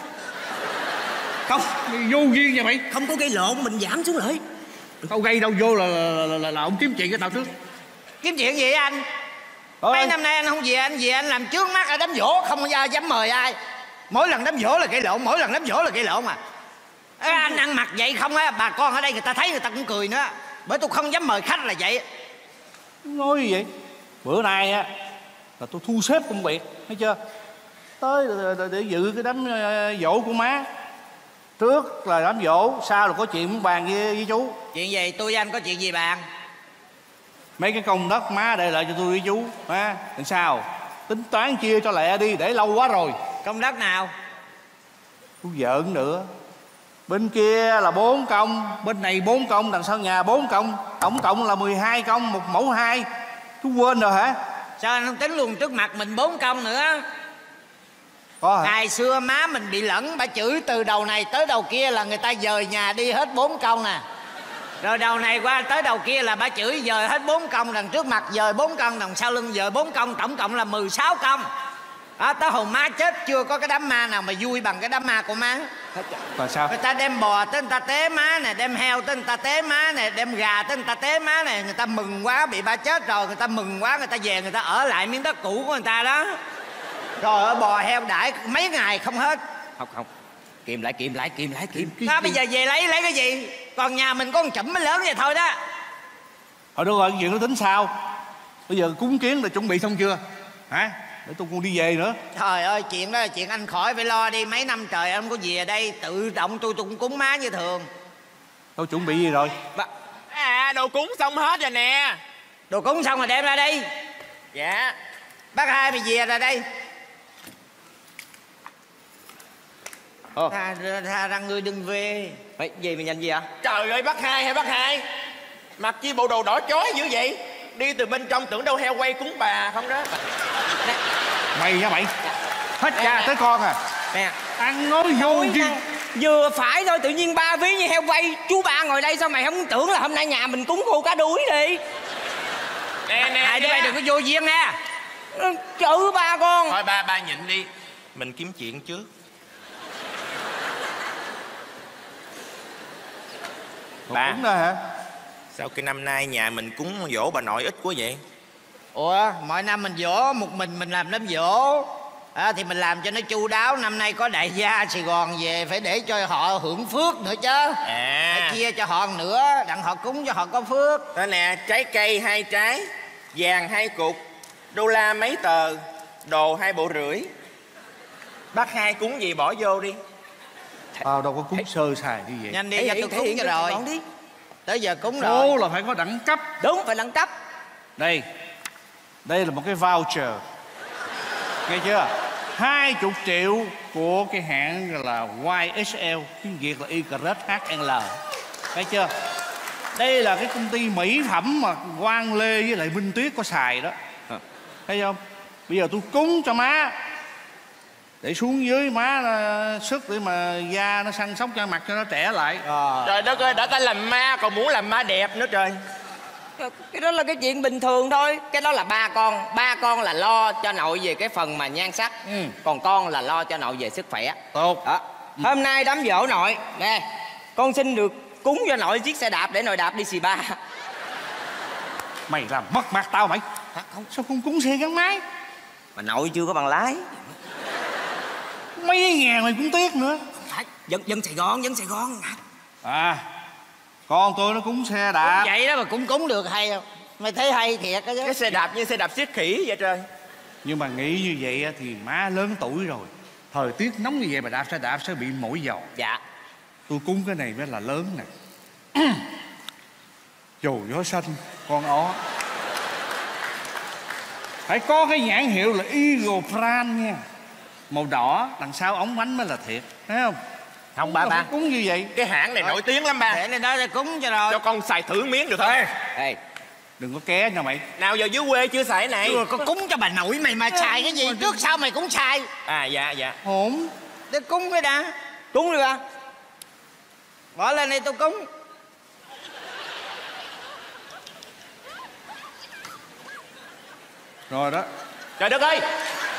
Không, vô duyên vậy mày. Không có gây lộn, mình giảm xuống lại. Tao gây đâu vô là ông kiếm chuyện với tao trước. Kiếm chuyện gì anh? Mấy năm nay anh không về, anh về anh làm trước mắt ở đám dỗ không bao giờ dám mời ai. Mỗi lần đám dỗ là gây lộn, mà. Anh ăn mặc vậy không á, bà con ở đây người ta thấy người ta cũng cười nữa. Bởi tôi không dám mời khách là vậy. Nói gì vậy? Bữa nay á là tôi thu xếp công việc, thấy chưa? Tới để dự cái đám dỗ của má. Trước là đám dỗ, sau là có chuyện muốn bàn với chú. Chuyện gì? Tôi với anh có chuyện gì bàn? Mấy cái công đất má để lại cho tôi với chú ha. Làm sao? Tính toán chia cho lẹ đi, để lâu quá rồi. Công đất nào? Chú giỡn nữa. Bên kia là 4 công, bên này 4 công, đằng sau nhà 4 công. Tổng cộng là 12 công, 1 mẫu 2. Chú quên rồi hả? Sao anh không tính luôn trước mặt mình 4 công nữa? Có hả? Ngày xưa má mình bị lẫn, bà chửi từ đầu này tới đầu kia là người ta dời nhà đi hết 4 công nè. Rồi đầu này qua tới đầu kia là bà chửi dời hết 4 công, đằng trước mặt dời 4 công, đằng sau lưng dời 4 công, tổng cộng là 16 công. Tới hồi má chết chưa có cái đám ma nào mà vui bằng cái đám ma của má. Rồi sao? Người ta đem bò tới người ta tế má nè, đem heo tới người ta tế má nè, đem gà tới người ta tế má nè. Người ta mừng quá bị ba chết rồi, người ta mừng quá người ta về người ta ở lại miếng đất cũ của người ta đó. Rồi ở bò heo đãi mấy ngày không hết. Không Kìm lại. Đó bây giờ về lấy cái gì? Còn nhà mình có con chụm mới lớn vậy thôi đó. Thôi được rồi, cái chuyện đó tính sao? Bây giờ cúng kiến là chuẩn bị xong chưa? Hả? Để tôi còn đi về nữa. Trời ơi, chuyện đó là chuyện anh khỏi phải lo đi. Mấy năm trời anh có về đây tự động tôi cũng cúng má như thường. Tôi chuẩn bị gì rồi? Đồ cúng xong hết rồi nè. Đồ cúng xong rồi đem ra đây. Dạ. Bác Hai mày về ra đây. Tha rằng ngươi đừng về. Gì mà nhanh gì ạ? Trời ơi bác Hai. Mặc chi bộ đồ đỏ chói dữ vậy? Đi từ bên trong tưởng đâu heo quay cúng bà không đó. Mày nha mày. Hết cha tới con à. Nè. Ăn nói vô duyên. Vừa phải thôi, tự nhiên ba ví như heo quay. Chú ba ngồi đây sao mày không tưởng là hôm nay nhà mình cúng khô cá đuối đi. Nè Hai đứa bay đừng có vô duyên nè. Chữ ba con. Thôi ba nhịn đi. Mình kiếm chuyện trước. Bà Cúng đó hả? sao cái năm nay nhà mình cúng dỗ bà nội ít quá vậy? Ủa mỗi năm mình dỗ một mình làm đám dỗ thì mình làm cho nó chu đáo. Năm nay có đại gia Sài Gòn về phải để cho họ hưởng phước nữa chứ. Phải chia cho họ nữa đặng họ cúng cho họ có phước. Đó nè, trái cây 2 trái, vàng 2 cục, đô la mấy tờ, đồ 2,5 bộ. Bác Hai cúng gì bỏ vô đi. Đâu có cúng sơ sài như vậy. Nhanh đi, cho tôi cúng cho rồi. Tới giờ cúng rồi. Số là phải có đẳng cấp. Đúng, phải đẳng cấp. Đây là một cái voucher, nghe chưa? 20 triệu của cái hãng là YSL, tiếng Việt là YHL, thấy chưa? Đây là cái công ty mỹ phẩm mà Quang Lê với lại Minh Tuyết có xài đó, thấy không? Bây giờ tôi cúng cho má để xuống dưới má sức để mà da nó săn sóc cho mặt cho nó trẻ lại. Trời đất ơi, đã ta làm ma còn muốn làm ma đẹp nữa trời. Cái đó là cái chuyện bình thường thôi. Cái đó là ba con là lo cho nội về cái phần mà nhan sắc, còn con là lo cho nội về sức khỏe. Tốt đó. Hôm nay đám giỗ nội nè, con xin được cúng cho nội chiếc xe đạp để nội đạp đi spa. Mày làm mất mặt tao mày. Không, sao không cúng xe gắn máy? Mà nội chưa có bằng lái. Mấy ngàn mày cũng tiếc nữa. Dân Sài Gòn. Con tôi nó cúng xe đạp. Vậy đó mà cũng cúng được hay không? Mày thấy hay thiệt đó chứ. Cái xe đạp như xe đạp xiết khỉ vậy trời. Nhưng mà nghĩ như vậy thì má lớn tuổi rồi, thời tiết nóng như vậy mà đạp xe đạp sẽ bị mỏi dầu. Dạ. Tôi cúng cái này mới là lớn nè. Dầu gió xanh con ó. Phải có cái nhãn hiệu là Eagle Brand nha, màu đỏ đằng sau ống bánh mới là thiệt, thấy không? Không ba cúng như vậy. Cái hãng này nổi tiếng lắm ba. Để lên đó để cúng cho rồi. Cho con xài thử miếng được không? Ê, đừng có ké nha mày. Nào giờ dưới quê chưa xài cái này. Con cúng cho bà nội mày mà xài cái gì trước sau mày cũng xài. Dạ. Hổn. Để cúng cái đã. cúng đi ba. Bỏ lên đây tôi cúng. Rồi đó. Trời đất ơi,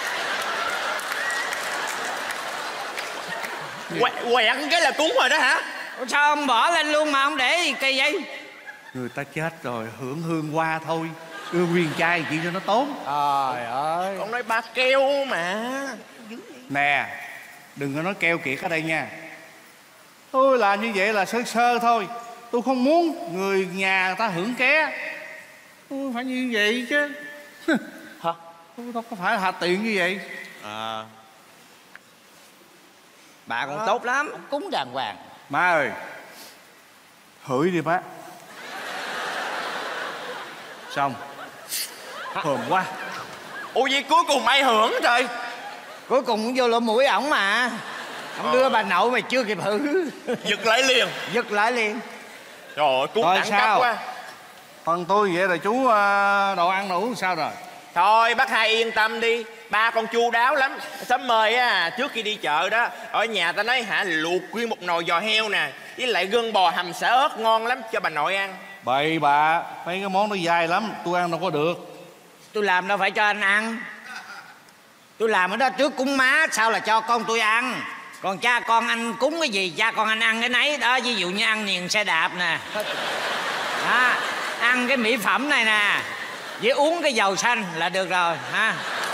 quẹt cái là cúng rồi đó hả? Sao ông bỏ lên luôn mà ông để gì kỳ vậy? Người ta chết rồi, hưởng hương qua thôi, đưa nguyên chai chỉ cho nó tốn. Trời ơi. Con nói ba keo mà. Nè, đừng có nói keo kiệt ở đây nha. Tôi làm như vậy là sơ sơ thôi. Tôi không muốn người nhà người ta hưởng ké. Tôi phải như vậy chứ. Hả? Tôi đâu có phải hạ tiện như vậy. Bà còn tốt lắm. Ông cúng đàng hoàng. Má ơi, hửi đi má. Xong. Hờm quá. Ủa vậy cuối cùng ai hưởng trời? Cuối cùng cũng vô lỗ mũi ổng mà. Ông đưa bà nội mà chưa kịp hử. Giật lại liền. Giật lại liền. Trời ơi, cúng Rồi đẳng cấp sao? quá. Phần tôi vậy là chú đồ ăn đủ sao rồi? Thôi bác Hai yên tâm đi, ba con chu đáo lắm. Sớm mời á, trước khi đi chợ đó, ở nhà ta nói luộc nguyên một nồi giò heo nè, với lại gân bò hầm xả ớt ngon lắm cho bà nội ăn. Bậy bạ, mấy cái món nó dai lắm, tôi ăn đâu có được. Tôi làm đâu phải cho anh ăn. Tôi làm ở đó trước cúng má, sao là cho con tôi ăn. Còn cha con anh cúng cái gì, cha con anh ăn cái nấy đó. Ví dụ như ăn niềng xe đạp nè đó, ăn cái mỹ phẩm này nè, với uống cái dầu xanh là được rồi ha.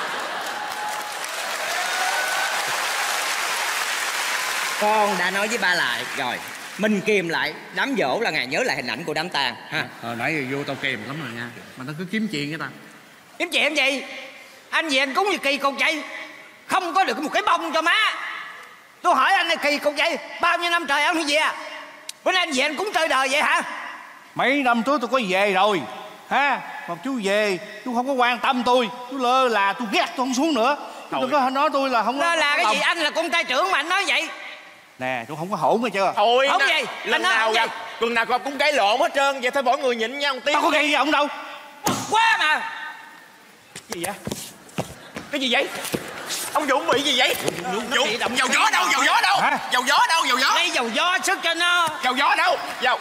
Con đã nói với ba lại rồi, mình kìm lại. Đám giỗ là ngày nhớ lại hình ảnh của đám tang ha. Hồi nãy giờ vô tao kèm lắm rồi nha, mà nó cứ kiếm chuyện với tao. Kiếm chuyện gì? Anh gì anh cúng gì kỳ cục vậy? Không có được một cái bông cho má. Tôi hỏi anh này kỳ cục vậy, bao nhiêu năm trời ông như vậy à? Bữa nay anh gì anh cúng chơi đời vậy hả? Mấy năm trước tôi có về rồi ha, mà chú về chú không có quan tâm tôi, chú lơ là tôi ghét tôi không xuống nữa. Chú đừng có nói tôi là không lơ là cái gì? Anh là con trai trưởng mà anh nói vậy. Nè chú không có hổn nghe chưa? Thôi không gì lần nào gặp tuần nào gặp cũng cãi lộn hết trơn, vậy thôi mỗi người nhịn nhau một tiếng. Tao có gây gì ông đâu. Quá mà. Cái gì vậy? Cái gì vậy? Ông Dũng bị gì vậy? Dũng, dầu gió đâu? Dầu gió đâu? Hả? Dầu gió đâu? Dầu gió? Lấy dầu gió sức cho nó. Dầu gió đâu? Dầu.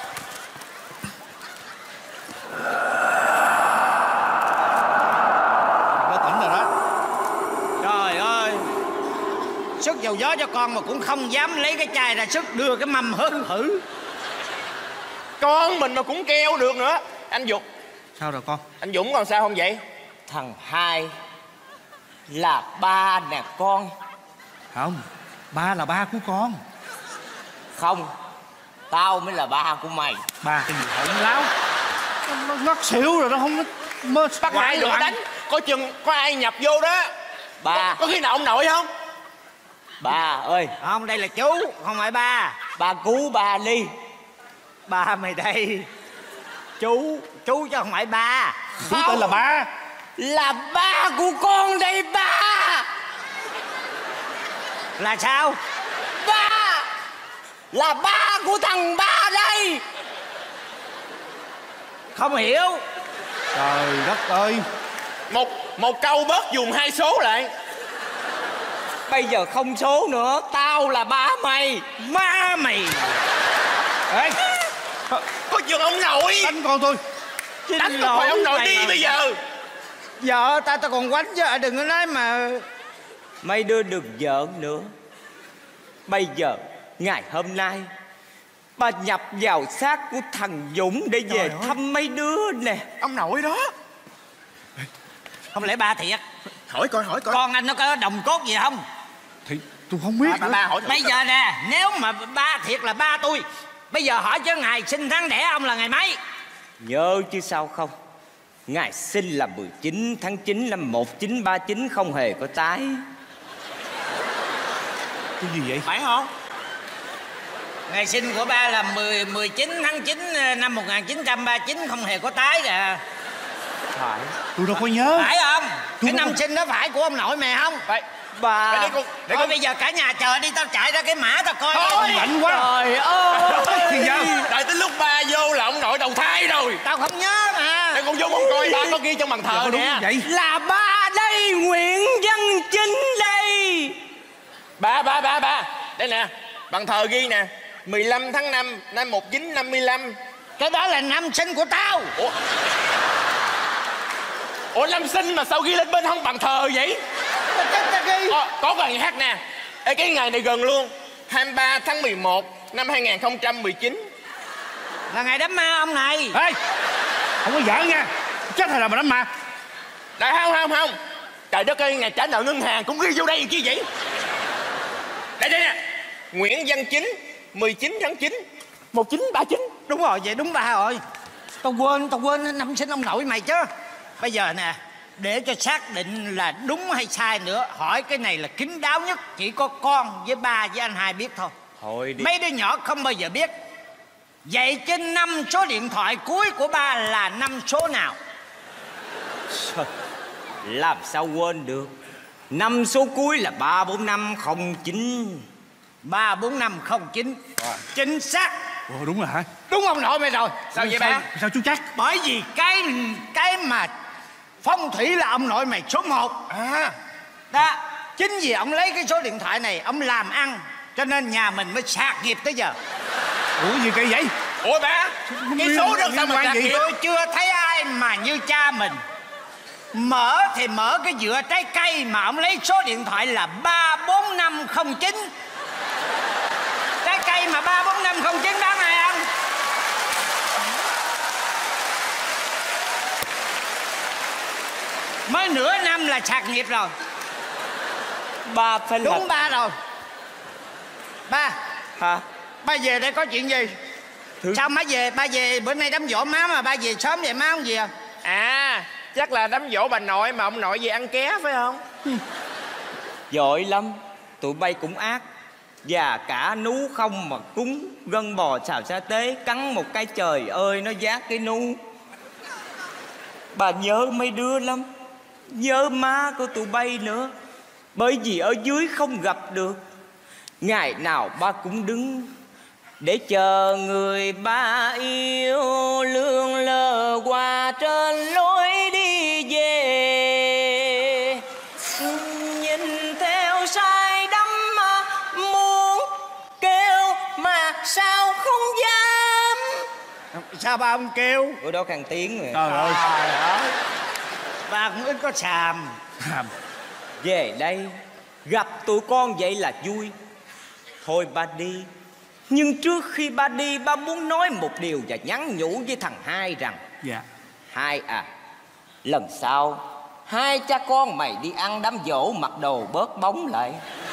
Nó tỉnh rồi đó. Trời ơi, sức dầu gió cho con mà cũng không dám lấy cái chai ra sức đưa cái mâm hớn hử. con mình mà cũng keo được nữa. Anh Dũng. Sao rồi con? Anh Dũng còn sao không vậy? Thằng hai là ba nè con. Không, ba là ba của con. Không, tao mới là ba của mày. Ba cái gì hỗn láo. Nó ngất xỉu rồi, nó không mơ Bắt hai đứa đánh. Có chừng có ai nhập vô đó. Ba. Có khi nào ông nội không? Ba ơi. Không, đây là chú, không phải ba. Ba cứu ba đi. Ba mày đây. Chú chứ không phải ba. Chú tên là ba. Là ba của con đây ba. Là sao? Ba là ba của thằng ba đây. Không hiểu. Trời đất ơi. Một câu bớt dùng hai số lại. Bây giờ không số nữa. Tao là ba mày. Ba mày. Ê, Có chừng ông nội. đánh con tôi. Đánh không phải ông nội đi bây giờ. Vợ tao còn quánh chứ. Đừng có nói mà. Mấy đứa đừng giỡn nữa. Bây giờ ngày hôm nay ba nhập vào xác của thằng Dũng để về thăm mấy đứa nè. Ông nội đó. Không lẽ ba thiệt? Hỏi coi. Con anh nó có đồng cốt gì không? Thì tôi không biết nữa. Ba hỏi. Bây giờ nè, nếu mà ba thiệt là ba tôi, bây giờ hỏi cho ngày sinh tháng đẻ ông là ngày mấy? Nhớ chứ sao không. Ngày sinh là 19 tháng 9 năm 1939, không hề có tái. Cái gì vậy? Phải không? Ngày sinh của ba là 19 tháng 9 năm 1939, không hề có tái kìa. Phải. Tôi đâu có nhớ. Phải không? Cái năm sinh đó phải của ông nội mày không? Phải. Ba. Để Thôi bây giờ cả nhà chờ đi, tao chạy ra cái mã tao coi. Thôi. Lạnh quá. Trời ơi. Thì sao? Đợi tới lúc ba vô là ông nội đầu thai rồi. Tao không nhớ mà. Để con vô con coi ba có ghi trong bàn thờ Đúng nè. vậy. Là ba đây, Nguyễn Văn Chính đây. Ba. Đây nè, bàn thờ ghi nè. 15 tháng 5 năm 1955. Cái đó là năm sinh của tao. Ủa năm sinh mà sao ghi lên bên không bàn thờ vậy? Có cái hát nè. Ê, cái ngày này gần luôn. 23 tháng 11 năm 2019. Là ngày đám ma ông này. Ê, không có giỡn nha. Chết hay là mà đám ma. Đại không. Trời đất ơi, ngày trả nợ ngân hàng cũng ghi vô đây chi vậy? Đây nè. Nguyễn Văn Chính, 19 tháng 9 1939. Đúng rồi, vậy đúng ba rồi. Tao quên năm sinh ông nội mày chứ. Bây giờ nè, để cho xác định là đúng hay sai nữa, hỏi cái này là kín đáo nhất. Chỉ có con với ba với anh hai biết thôi. Thôi đi. Mấy đứa nhỏ không bao giờ biết. Vậy trên 5 số điện thoại cuối của ba là 5 số nào? Làm sao quên được. 5 số cuối là 34509. 34509. Chính xác. Ồ, đúng rồi hả? Đúng ông nội mày rồi. Sao vậy ba? Sao chú chắc? Bởi vì cái mà phong thủy là ông nội mày số 1. Đó. Chính vì ông lấy cái số điện thoại này ông làm ăn, cho nên nhà mình mới sạc nghiệp tới giờ. Ủa gì kỳ vậy? Ủa ba, cái số đó sao mà gì? Tôi chưa thấy ai mà như cha mình. Mở thì mở cái dựa trái cây mà ông lấy số điện thoại là 34509. Trái cây mà 34509 bán ai ăn? Mới nửa năm là sạc nghiệp rồi. Ba phải là... Đúng ba rồi. Ba. Hả? Ba về đây có chuyện gì? Sao má về? Ba về bữa nay đám giỗ má mà ba về sớm vậy má không về à? À, chắc là đám giỗ bà nội mà ông nội về ăn ké phải không? Giỏi lắm. Tụi bay cũng ác. Và cả nú không mà cúng. Gân bò xào sa tế. Cắn một cái trời ơi nó giác cái nú. Bà nhớ mấy đứa lắm. Nhớ má của tụi bay nữa. Bởi vì ở dưới không gặp được. Ngày nào ba cũng đứng để chờ người ba yêu lượn lờ qua trên lối đi về. Nhìn theo say đắm muốn kêu mà sao không dám. Sao ba không kêu? Bữa đó khang tiếng rồi. Trời ơi. Ba cũng ít có xàm. Về đây gặp tụi con vậy là vui. Thôi ba đi. Nhưng trước khi ba đi, ba muốn nói một điều và nhắn nhủ với thằng Hai rằng: Dạ. Hai à, lần sau hai cha con mày đi ăn đám giỗ mặc đồ bớt bóng lại.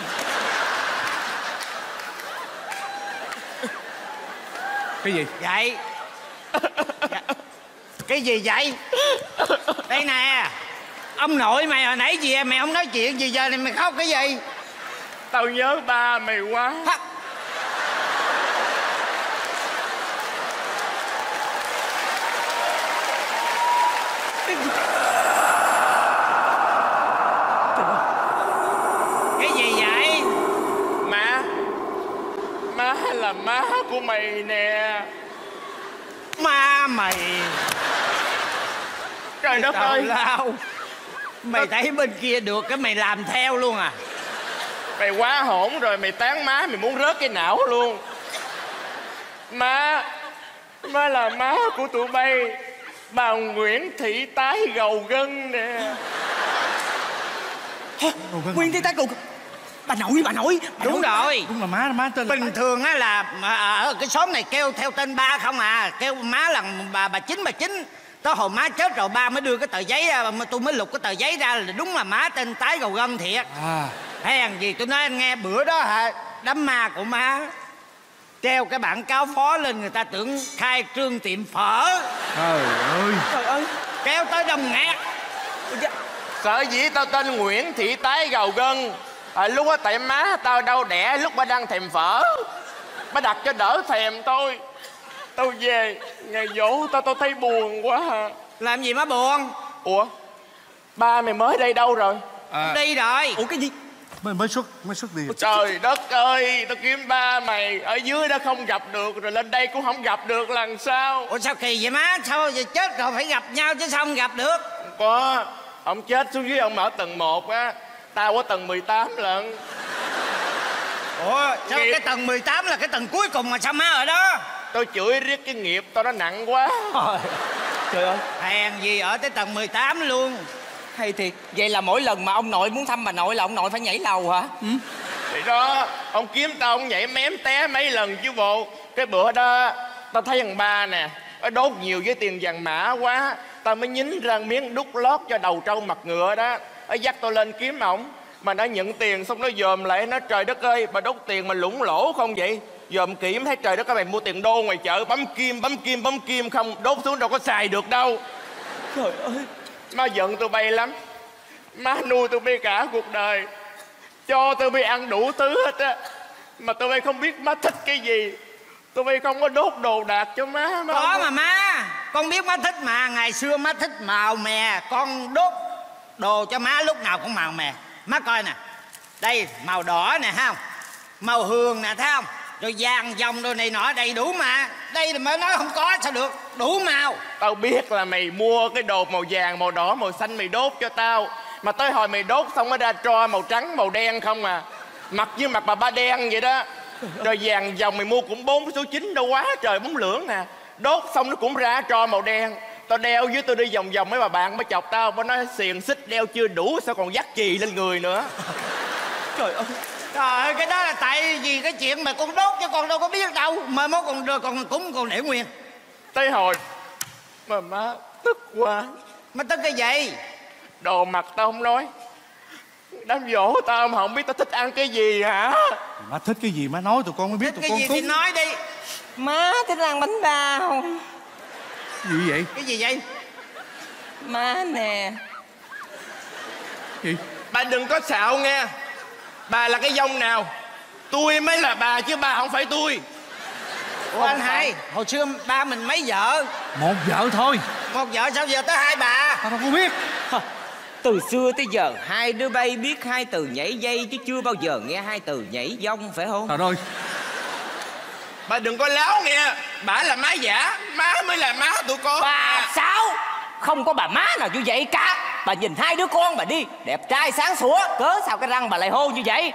Cái gì? Vậy dạ. Cái gì vậy? Đây nè, ông nội mày hồi nãy gì mày không nói chuyện gì, giờ này mày khóc cái gì? Tao nhớ ba mày quá. Cái gì vậy? Má là má của mày nè. Ma mày. Trời đất ơi. Lao. Mày thấy bên kia được cái mày làm theo luôn à? Mày quá hổn rồi, mày tán má mày muốn rớt cái não luôn. Má là má của tụi bay, bà Nguyễn Thị Tái Gầu Gân nè. Nguyễn Thị Tái Gầu Gân. Bà nội. Đúng rồi. Đúng là má tên là... Bình thường á là ở cái xóm này kêu theo tên ba không à. Kêu má là bà Chính. Tới hồi má chết rồi ba mới đưa cái tờ giấy, tôi mới lục cái tờ giấy ra là đúng là má tên Tái Gầu Gân thiệt. Hay gì tôi nói anh nghe, bữa đó hả, đám ma của má treo cái bảng cáo phó lên, người ta tưởng khai trương tiệm phở. Trời ơi. Kéo tới đông nghẹt. Sở dĩ tao tên Nguyễn Thị Tái Gầu Gân lúc đó tại má tao đau đẻ lúc bà đang thèm phở, bà đặt cho đỡ thèm tôi. Tao về ngày dỗ tao thấy buồn quá à. Làm gì má buồn? Ủa, ba mày mới đây đâu rồi? Đi rồi. Ủa cái gì? Mới xuất đi. Trời đất ơi, tao kiếm ba mày ở dưới đó không gặp được, rồi lên đây cũng không gặp được, làm sao? Ủa sao kỳ vậy má? Sao vậy, chết rồi phải gặp nhau chứ sao không gặp được? Không có, ông chết xuống dưới ông ở tầng 1 á, tao ở tầng 18 lận. Ủa sao cái tầng 18 là cái tầng cuối cùng mà sao má ở đó? Tôi chửi riết cái nghiệp tao nó nặng quá. Trời ơi. Hèn gì ở tới tầng 18 luôn. Hay thiệt. Vậy là mỗi lần mà ông nội muốn thăm bà nội là ông nội phải nhảy lầu hả? Thì đó, ông kiếm tao ông nhảy mém té mấy lần chứ bộ. Cái bữa đó tao thấy thằng ba nè, nó đốt nhiều với tiền vàng mã quá, tao mới nhín ra miếng đút lót cho đầu trâu mặt ngựa đó. Nó dắt tao lên kiếm ổng, mà nó nhận tiền xong nó dòm lại, nó trời đất ơi, bà đốt tiền mà lủng lỗ không vậy? Dòm kỹ thấy trời đất, các bạn mua tiền đô ngoài chợ bấm kim không, đốt xuống đâu có xài được đâu. Trời ơi. Má giận tụi bay lắm. Má nuôi tụi bay cả cuộc đời, cho tụi bay ăn đủ thứ hết á, mà tụi bay không biết má thích cái gì. Tụi bay không có đốt đồ đạc cho má. Có mà má, con biết má thích mà. Ngày xưa má thích màu mè, con đốt đồ cho má lúc nào cũng màu mè. Má coi nè, đây màu đỏ nè thấy không, màu hương nè thấy không, rồi vàng dòng đồ này nọ đầy đủ mà. Đây là mới nói không có sao được, đủ màu. Tao biết là mày mua cái đồ màu vàng, màu đỏ, màu xanh mày đốt cho tao, mà tới hồi mày đốt xong nó ra tro màu trắng, màu đen không à. Mặt như mặt bà ba đen vậy đó. Rồi vàng dòng mày mua cũng 4 số 9 đâu quá trời, bóng lưỡng nè. Đốt xong nó cũng ra tro màu đen. Tao đeo với tôi đi vòng vòng, mấy bà bạn mới chọc tao, mới nói xiềng xích đeo chưa đủ sao còn dắt chì lên người nữa. Trời ơi. Trời ơi, cái đó là tại vì cái chuyện mà con đốt chứ con đâu có biết đâu. Mai mốt còn đưa con cúng còn để nguyên. Tới hồi mà má tức quá. Má tức cái gì? Đồ mặt tao không nói, đám dỗ tao mà không biết tao thích ăn cái gì hả? Má thích cái gì má nói tụi con mới biết. Thích tụi cái con gì cúng. thì nói đi. Má thích ăn bánh bao. Gì vậy? Cái gì vậy? Má nè. Gì? Bà đừng có xạo nghe. Bà là cái dông nào? Tôi mới là bà chứ bà không phải tôi. Ủa anh Hai, hồi xưa ba mình mấy vợ? Một vợ thôi. Một vợ sao giờ tới hai bà? Tao đâu có biết. Từ xưa tới giờ hai đứa bay biết hai từ nhảy dây chứ chưa bao giờ nghe hai từ nhảy dông, phải không? Trời ơi. Bà đừng có láo nghe. Bà là má giả, má mới là má tụi con. Bà sao? Không có bà má nào như vậy cả. Bà nhìn hai đứa con bà đi, đẹp trai sáng sủa, cớ sao cái răng bà lại hô như vậy?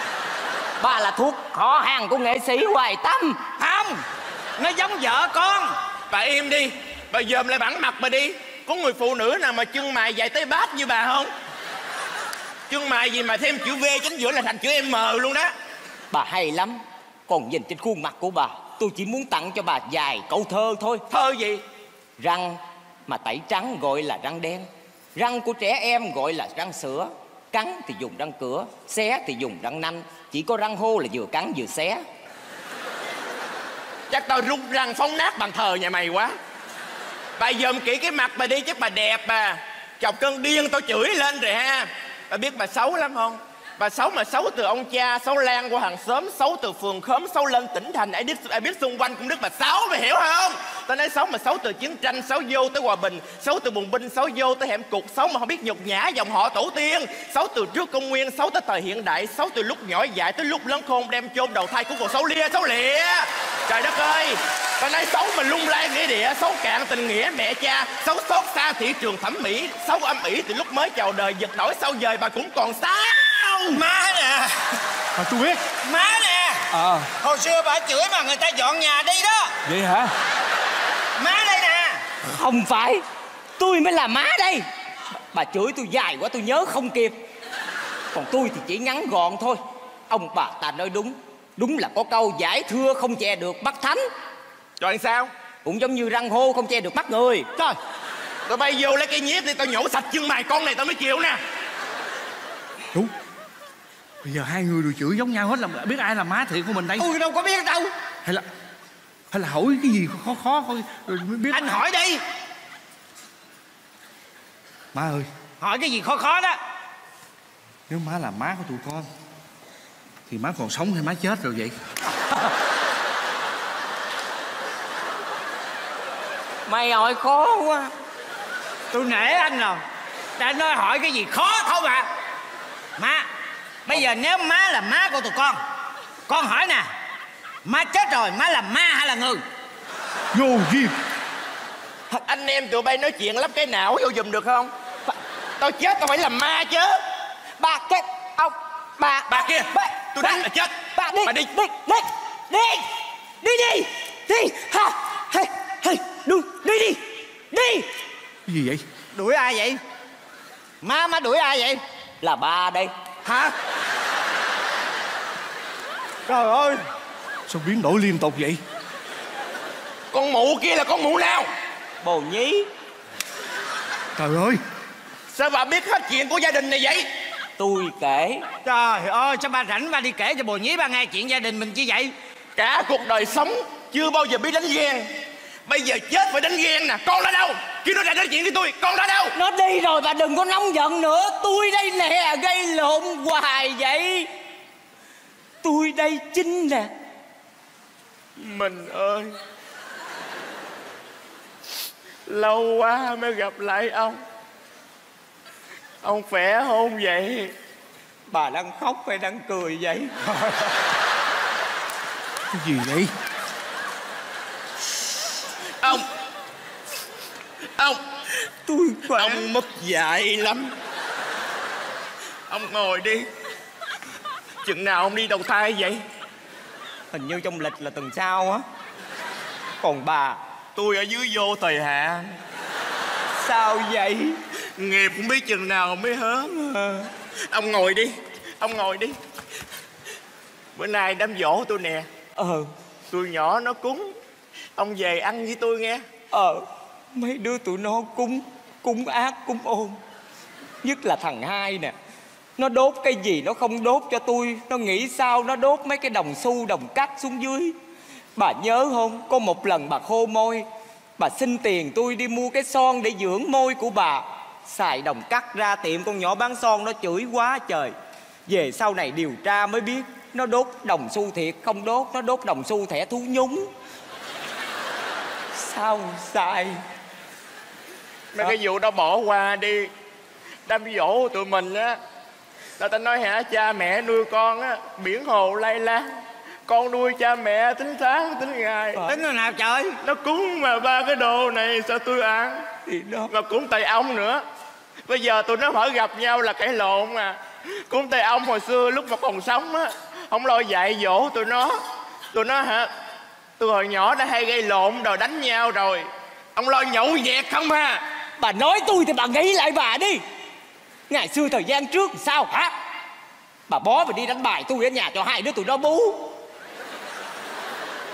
Bà là thuộc họ hàng của nghệ sĩ Hoài Tâm. Không, nó giống vợ con. Bà im đi. Bà dòm lại bản mặt bà đi. Có người phụ nữ nào mà chân mày dài tới bát như bà không? Chân mày gì mà thêm chữ V chính giữa là thành chữ M luôn đó. Bà hay lắm. Còn nhìn trên khuôn mặt của bà, tôi chỉ muốn tặng cho bà vài câu thơ thôi. Thơ gì? Răng mà tẩy trắng gọi là răng đen, răng của trẻ em gọi là răng sữa. Cắn thì dùng răng cửa, xé thì dùng răng nanh. Chỉ có răng hô là vừa cắn vừa xé. Chắc tao rút răng phóng nát bàn thờ nhà mày quá. Bà dòm kỹ cái mặt bà đi, chắc bà đẹp bà. Chọc cơn điên tao chửi lên rồi ha. Bà biết bà xấu lắm không? Bà xấu mà xấu từ ông cha, xấu lan qua hàng xóm, xấu từ phường khóm, xấu lên tỉnh thành. Ai biết xung quanh cũng biết bà xấu, mày hiểu không? Tao nói xấu mà xấu từ chiến tranh, xấu vô tới hòa bình, xấu từ bùng binh, xấu vô tới hẻm cục, xấu mà không biết nhục nhã dòng họ tổ tiên, xấu từ trước công nguyên, xấu tới thời hiện đại, xấu từ lúc nhỏ dại tới lúc lớn khôn đem chôn đầu thai của cuộc xấu lia, xấu lịa. Trời đất ơi, tao nói xấu mà lung lay nghĩa địa, xấu cạn tình nghĩa mẹ cha, xấu xót xa thị trường thẩm mỹ, xấu âm ỉ từ lúc mới chào đời, giật nổi sau dời bà cũng còn xấu. Má nè. Tôi biết. Má nè. Hồi xưa bà chửi mà người ta dọn nhà đi đó. Vậy hả? Má đây nè. Không phải, tôi mới là má đây. Bà chửi tôi dài quá tôi nhớ không kịp. Còn tôi thì chỉ ngắn gọn thôi. Ông bà ta nói đúng. Đúng là có câu giải thưa không che được mắt thánh. Rồi sao? Cũng giống như răng hô không che được mắt người. Trời, tụi bay vô lấy cây nhíp đi, tao nhổ sạch chân mày con này tao mới chịu nè. Chú, bây giờ hai người đều chửi giống nhau hết, là biết ai là má thiệt của mình đây? Tôi đâu có biết đâu. Hay là hỏi cái gì khó khó thôi rồi mới biết. Anh hỏi đi. Má ơi, hỏi cái gì khó khó đó. Nếu má là má của tụi con thì má còn sống hay má chết rồi vậy? Mày hỏi khó quá. Tôi nể anh rồi. Đã nói hỏi cái gì khó không ạ? Má, bây giờ nếu má là má của tụi con hỏi nè, má chết rồi má là ma hay là người? Vô duyên. Anh em tụi bay nói chuyện lắp cái não vô giùm được không? Tao chết tao phải làm ma chứ. Bà cái ông bà kia tôi đánh là chết. Bà đi, bà đi ha đúng đi. Cái gì vậy? Đuổi ai vậy? Má đuổi ai vậy? Là ba đây. Hả? Trời ơi, sao biến đổi liên tục vậy? Con mụ kia là con mụ nào? Bồ nhí. Trời ơi, sao bà biết hết chuyện của gia đình này vậy? Tôi kể. Trời ơi, sao bà rảnh bà đi kể cho bồ nhí bà nghe chuyện gia đình mình chứ vậy? Cả cuộc đời sống chưa bao giờ biết đánh ghen, bây giờ chết phải đánh ghen nè. Con đã đâu? Kêu nó ra nói chuyện với tôi. Con đã đâu? Nó đi rồi bà đừng có nóng giận nữa. Tôi đây nè, gây lộn hoài vậy. Tôi đây chính nè. Mình ơi, lâu quá mới gặp lại ông. Ông khỏe không vậy? Bà đang khóc hay đang cười vậy? cái gì vậy? Ông Tôi khỏe. Ông mất dạy lắm. Ông ngồi đi. Chừng nào ông đi đầu thai vậy? Hình như trong lịch là tuần sau á. Còn bà? Tôi ở dưới vô thời hạn. Sao vậy? Nghiệp cũng biết chừng nào mới hớm. Ông ngồi đi. Ông ngồi đi. Bữa nay đám giỗ tôi nè. Tôi nhỏ nó cúng. Ông về ăn với tôi nghe. Mấy đứa tụi nó cúng ác cúng ôn. Nhất là thằng hai nè. Nó đốt cái gì nó không đốt cho tôi. Nó nghĩ sao nó đốt mấy cái đồng xu đồng cắt xuống dưới. Bà nhớ không? Có một lần bà khô môi, bà xin tiền tôi đi mua cái son để dưỡng môi của bà. Xài đồng cắt ra tiệm con nhỏ bán son nó chửi quá trời. Về sau này điều tra mới biết nó đốt đồng xu thiệt không đốt. Nó đốt đồng xu thẻ thú nhúng. Sao sai? Mấy cái vụ đó bỏ qua đi. Đám dỗ tụi mình á, là ta nói hả, cha mẹ nuôi con á, biển hồ lay lan. Con nuôi cha mẹ tính tháng tính ngày. Tính rồi nào trời? Nó cúng mà ba cái đồ này sao tôi ăn? Thì đó. Mà cúng tay ông nữa. Bây giờ tụi nó hỏi gặp nhau là cãi lộn à. Cúng tay ông hồi xưa lúc mà còn sống á, không lo dạy dỗ tụi nó. Tụi nó hả, tôi hồi nhỏ đã hay gây lộn rồi đánh nhau rồi. Ông lo nhậu nhẹt không ha? Bà nói tôi thì bà nghĩ lại bà đi. Ngày xưa thời gian trước sao hả? Bà bó và đi đánh bài tôi ở nhà cho hai đứa tụi nó bú.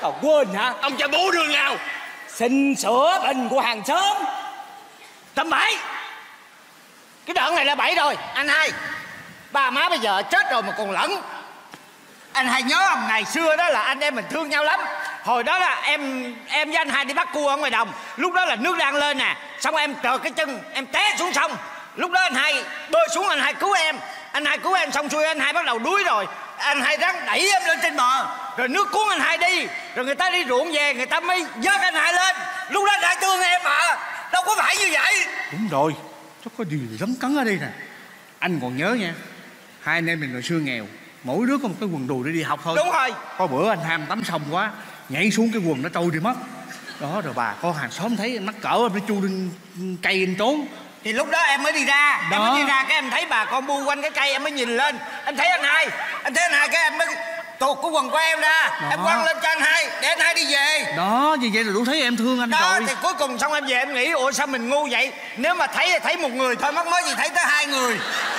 còn quên hả? Ông cho bố đường nào? Xin sửa bình của hàng xóm. Tầm bậy. Cái đoạn này là bậy rồi. Anh hai, ba má bây giờ chết rồi mà còn lẫn. Anh hai nhớ không, ngày xưa đó là anh em mình thương nhau lắm. Hồi đó là em với anh hai đi bắt cua ở ngoài đồng. Lúc đó là nước đang lên nè, xong em trợt cái chân, em té xuống sông. Lúc đó anh hai bơi xuống, anh hai cứu em. Anh hai cứu em xong xuôi, anh hai bắt đầu đuối rồi. Anh hai ráng đẩy em lên trên bờ, rồi nước cuốn anh hai đi. Rồi người ta đi ruộng về, người ta mới vớt anh hai lên. Lúc đó anh hai thương em mà, đâu có phải như vậy. Đúng rồi, chắc có điều rắn cắn ở đây nè. Anh còn nhớ nha, hai anh em mình hồi xưa nghèo, mỗi đứa có một cái quần đùi để đi học thôi. Đúng rồi. Có bữa anh ham tắm xong quá, nhảy xuống cái quần nó trôi đi mất. Đó, rồi bà con hàng xóm thấy mắc cỡ, nó chui lên cây anh trốn. Thì lúc đó em mới đi ra. Đó. Em mới đi ra cái em thấy bà con bu quanh cái cây, em mới nhìn lên. Em thấy anh hai cái em mới tuột cái quần của em ra. Đó. Em quăng lên cho anh hai để anh hai đi về. Đó, như vậy là đủ thấy em thương anh Đó, rồi. thì cuối cùng xong em về em nghĩ ủa sao mình ngu vậy. Nếu mà thấy thì thấy một người thôi, mắc mới gì thấy tới hai người.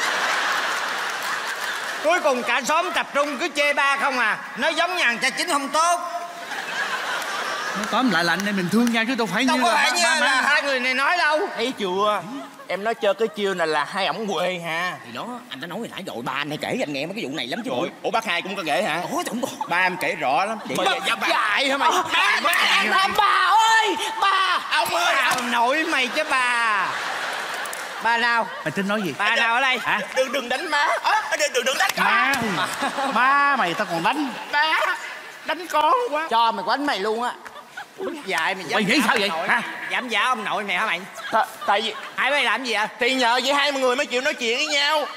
Cuối cùng cả xóm tập trung cứ chê ba không à. Nói giống nhà cha chính không tốt. Nó tóm lại là anh em mình thương nhau chứ đâu phải Đâu như có là phải như là hai người này nói đâu. Thấy chưa? Em nói chơi cái chiêu này là hai ổng quê ha. Thì đó, anh đã nói hồi nãy rồi, ba anh này kể anh nghe mấy cái vụ này lắm chứ. Rồi, ủa bác hai cũng có kể hả? Ủa không có. Ba em kể rõ lắm. Dại hả mày? Bà ơi, bà. Ông ơi, Ông nội mày chứ bà. Bà nào? Mày tính nói gì? Bà nào ở đây? Hả? đừng đánh má. Đừng đánh con. Má mày tao còn đánh. Má đánh con quá. Cho mày quánh mày luôn á. Dại mày dám. Mày nghĩ sao vậy? Nội. Hả? Dám giả ông nội mày hả mày? Tại vì Hai mày làm gì vậy? thì nhờ vậy hai người mới chịu nói chuyện với nhau.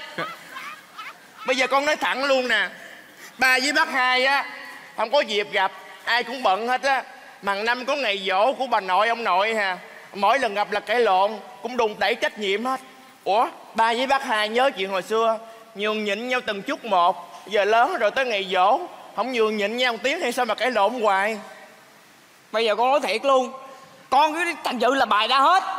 Bây giờ con nói thẳng luôn nè, ba với bác hai á không có dịp gặp, ai cũng bận hết á. Mằng năm có ngày giỗ của bà nội ông nội hà, mỗi lần gặp là cãi lộn, cũng đùn đẩy trách nhiệm hết. Ủa ba với bác hai nhớ chuyện hồi xưa nhường nhịn nhau từng chút một, giờ lớn rồi tới ngày giỗ không nhường nhịn nhau một tiếng hay sao mà cãi lộn hoài. Bây giờ con nói thiệt luôn, con cứ thành sự là bài ra hết.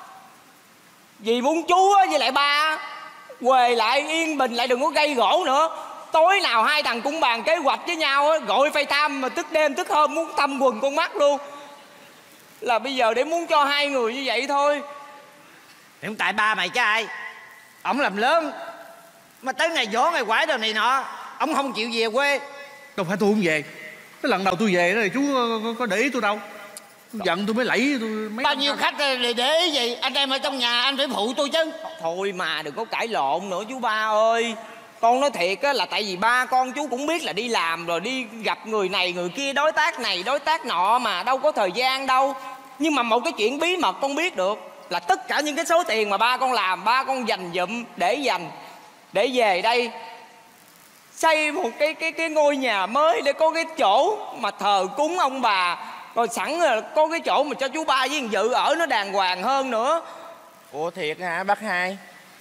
Vì muốn chú á với lại ba quề lại yên bình, lại đừng có gây gỗ nữa. Tối nào hai thằng cũng bàn kế hoạch với nhau á, gọi FaceTime mà thức đêm thức hôm muốn thăm quần con mắt luôn. Là bây giờ để muốn cho hai người như vậy thôi. Thì không tại ba mày chứ ai. Ông làm lớn mà tới ngày giỗ ngày quải đồ này nọ ông không chịu về quê. Đâu phải tôi không về. Cái lần đầu tôi về đó thì chú có để ý tôi đâu. Tôi giận tôi mới lẫy tôi mấy. Bao nhiêu khách để ý gì. Anh em ở trong nhà anh phải phụ tôi chứ. Thôi mà đừng có cãi lộn nữa chú ba ơi. Con nói thiệt á, là tại vì ba con chú cũng biết là đi làm rồi đi gặp người này người kia, đối tác này đối tác nọ mà đâu có thời gian đâu. Nhưng mà một cái chuyện bí mật con biết được là tất cả những cái số tiền mà ba con làm, ba con dành dụm để về đây xây một cái ngôi nhà mới để có cái chỗ mà thờ cúng ông bà, rồi sẵn là có cái chỗ mà cho chú ba với thằng Dự ở nó đàng hoàng hơn nữa. Ủa thiệt hả bác hai?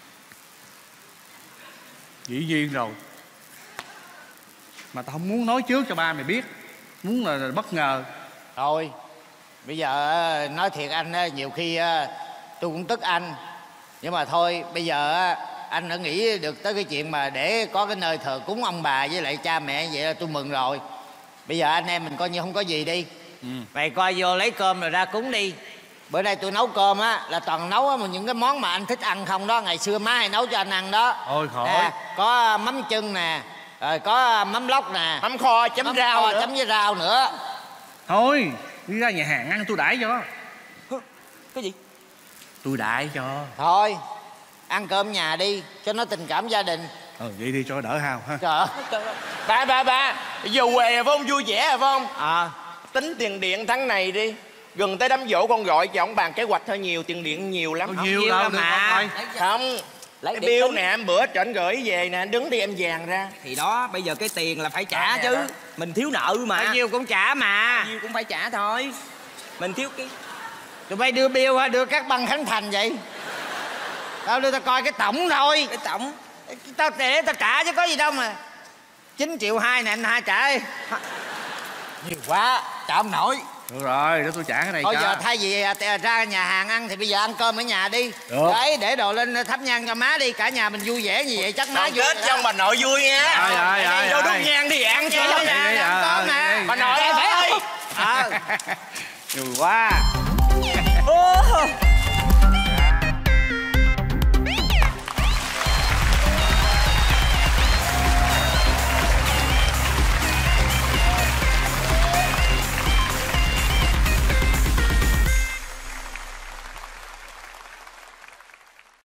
Dĩ nhiên rồi. Mà tao không muốn nói trước cho ba mày biết, muốn là bất ngờ. Thôi bây giờ nói thiệt anh nhiều khi tôi cũng tức anh. Nhưng mà thôi bây giờ anh đã nghĩ được tới cái chuyện mà để có cái nơi thờ cúng ông bà với lại cha mẹ, vậy là tôi mừng rồi. Bây giờ anh em mình coi như không có gì đi. Mày coi vô lấy cơm rồi ra cúng đi. Bữa nay tôi nấu cơm á là toàn nấu những cái món mà anh thích ăn không đó. Ngày xưa má hay nấu cho anh ăn đó. Thôi khỏi. Nè, có mắm chưng nè, rồi có mắm lóc nè, Mắm kho chấm mắm rau kho nữa. chấm với rau nữa. Thôi đi ra nhà hàng ăn tôi đãi cho. Cái gì? Tôi đãi cho. Thôi ăn cơm nhà đi cho nó tình cảm gia đình. Vậy đi cho đỡ hao ha. Trời ơi. Ba giờ què phải không, vui vẻ phải không? À Tính tiền điện tháng này đi, gần tới đám giỗ con gọi cho ông bàn kế hoạch thôi, nhiều tiền điện nhiều lắm. Nhiều đâu được mà. Không, Lấy cái điện bill tính. nè em bữa trển gửi về nè, đứng đi em vàng ra. Thì đó, bây giờ cái tiền là phải trả chứ. Mình thiếu nợ mà. bao nhiêu cũng trả mà. Bao nhiêu cũng phải trả thôi. Mình thiếu cái... Tụi bay đưa bill hay đưa các băng khánh thành vậy? Tao đưa tao coi cái tổng thôi. Cái tổng. Tao để tao trả chứ có gì đâu mà. 9,2 triệu nè anh hai trả đi. Nhiều quá trả không nổi. Được rồi, để tôi trả cái này Thôi cho. giờ thay vì ra nhà hàng ăn thì bây giờ ăn cơm ở nhà đi. Được. Đấy để đồ lên thắp nhang cho má đi. Cả nhà mình vui vẻ như vậy chắc má Đoàn vui. kết cho ông bà nội vui nha. Rồi. Vô đốt nhang đi ăn cho. Ăn cơm nè. Bà nội ơi, Nhiều quá. Ô,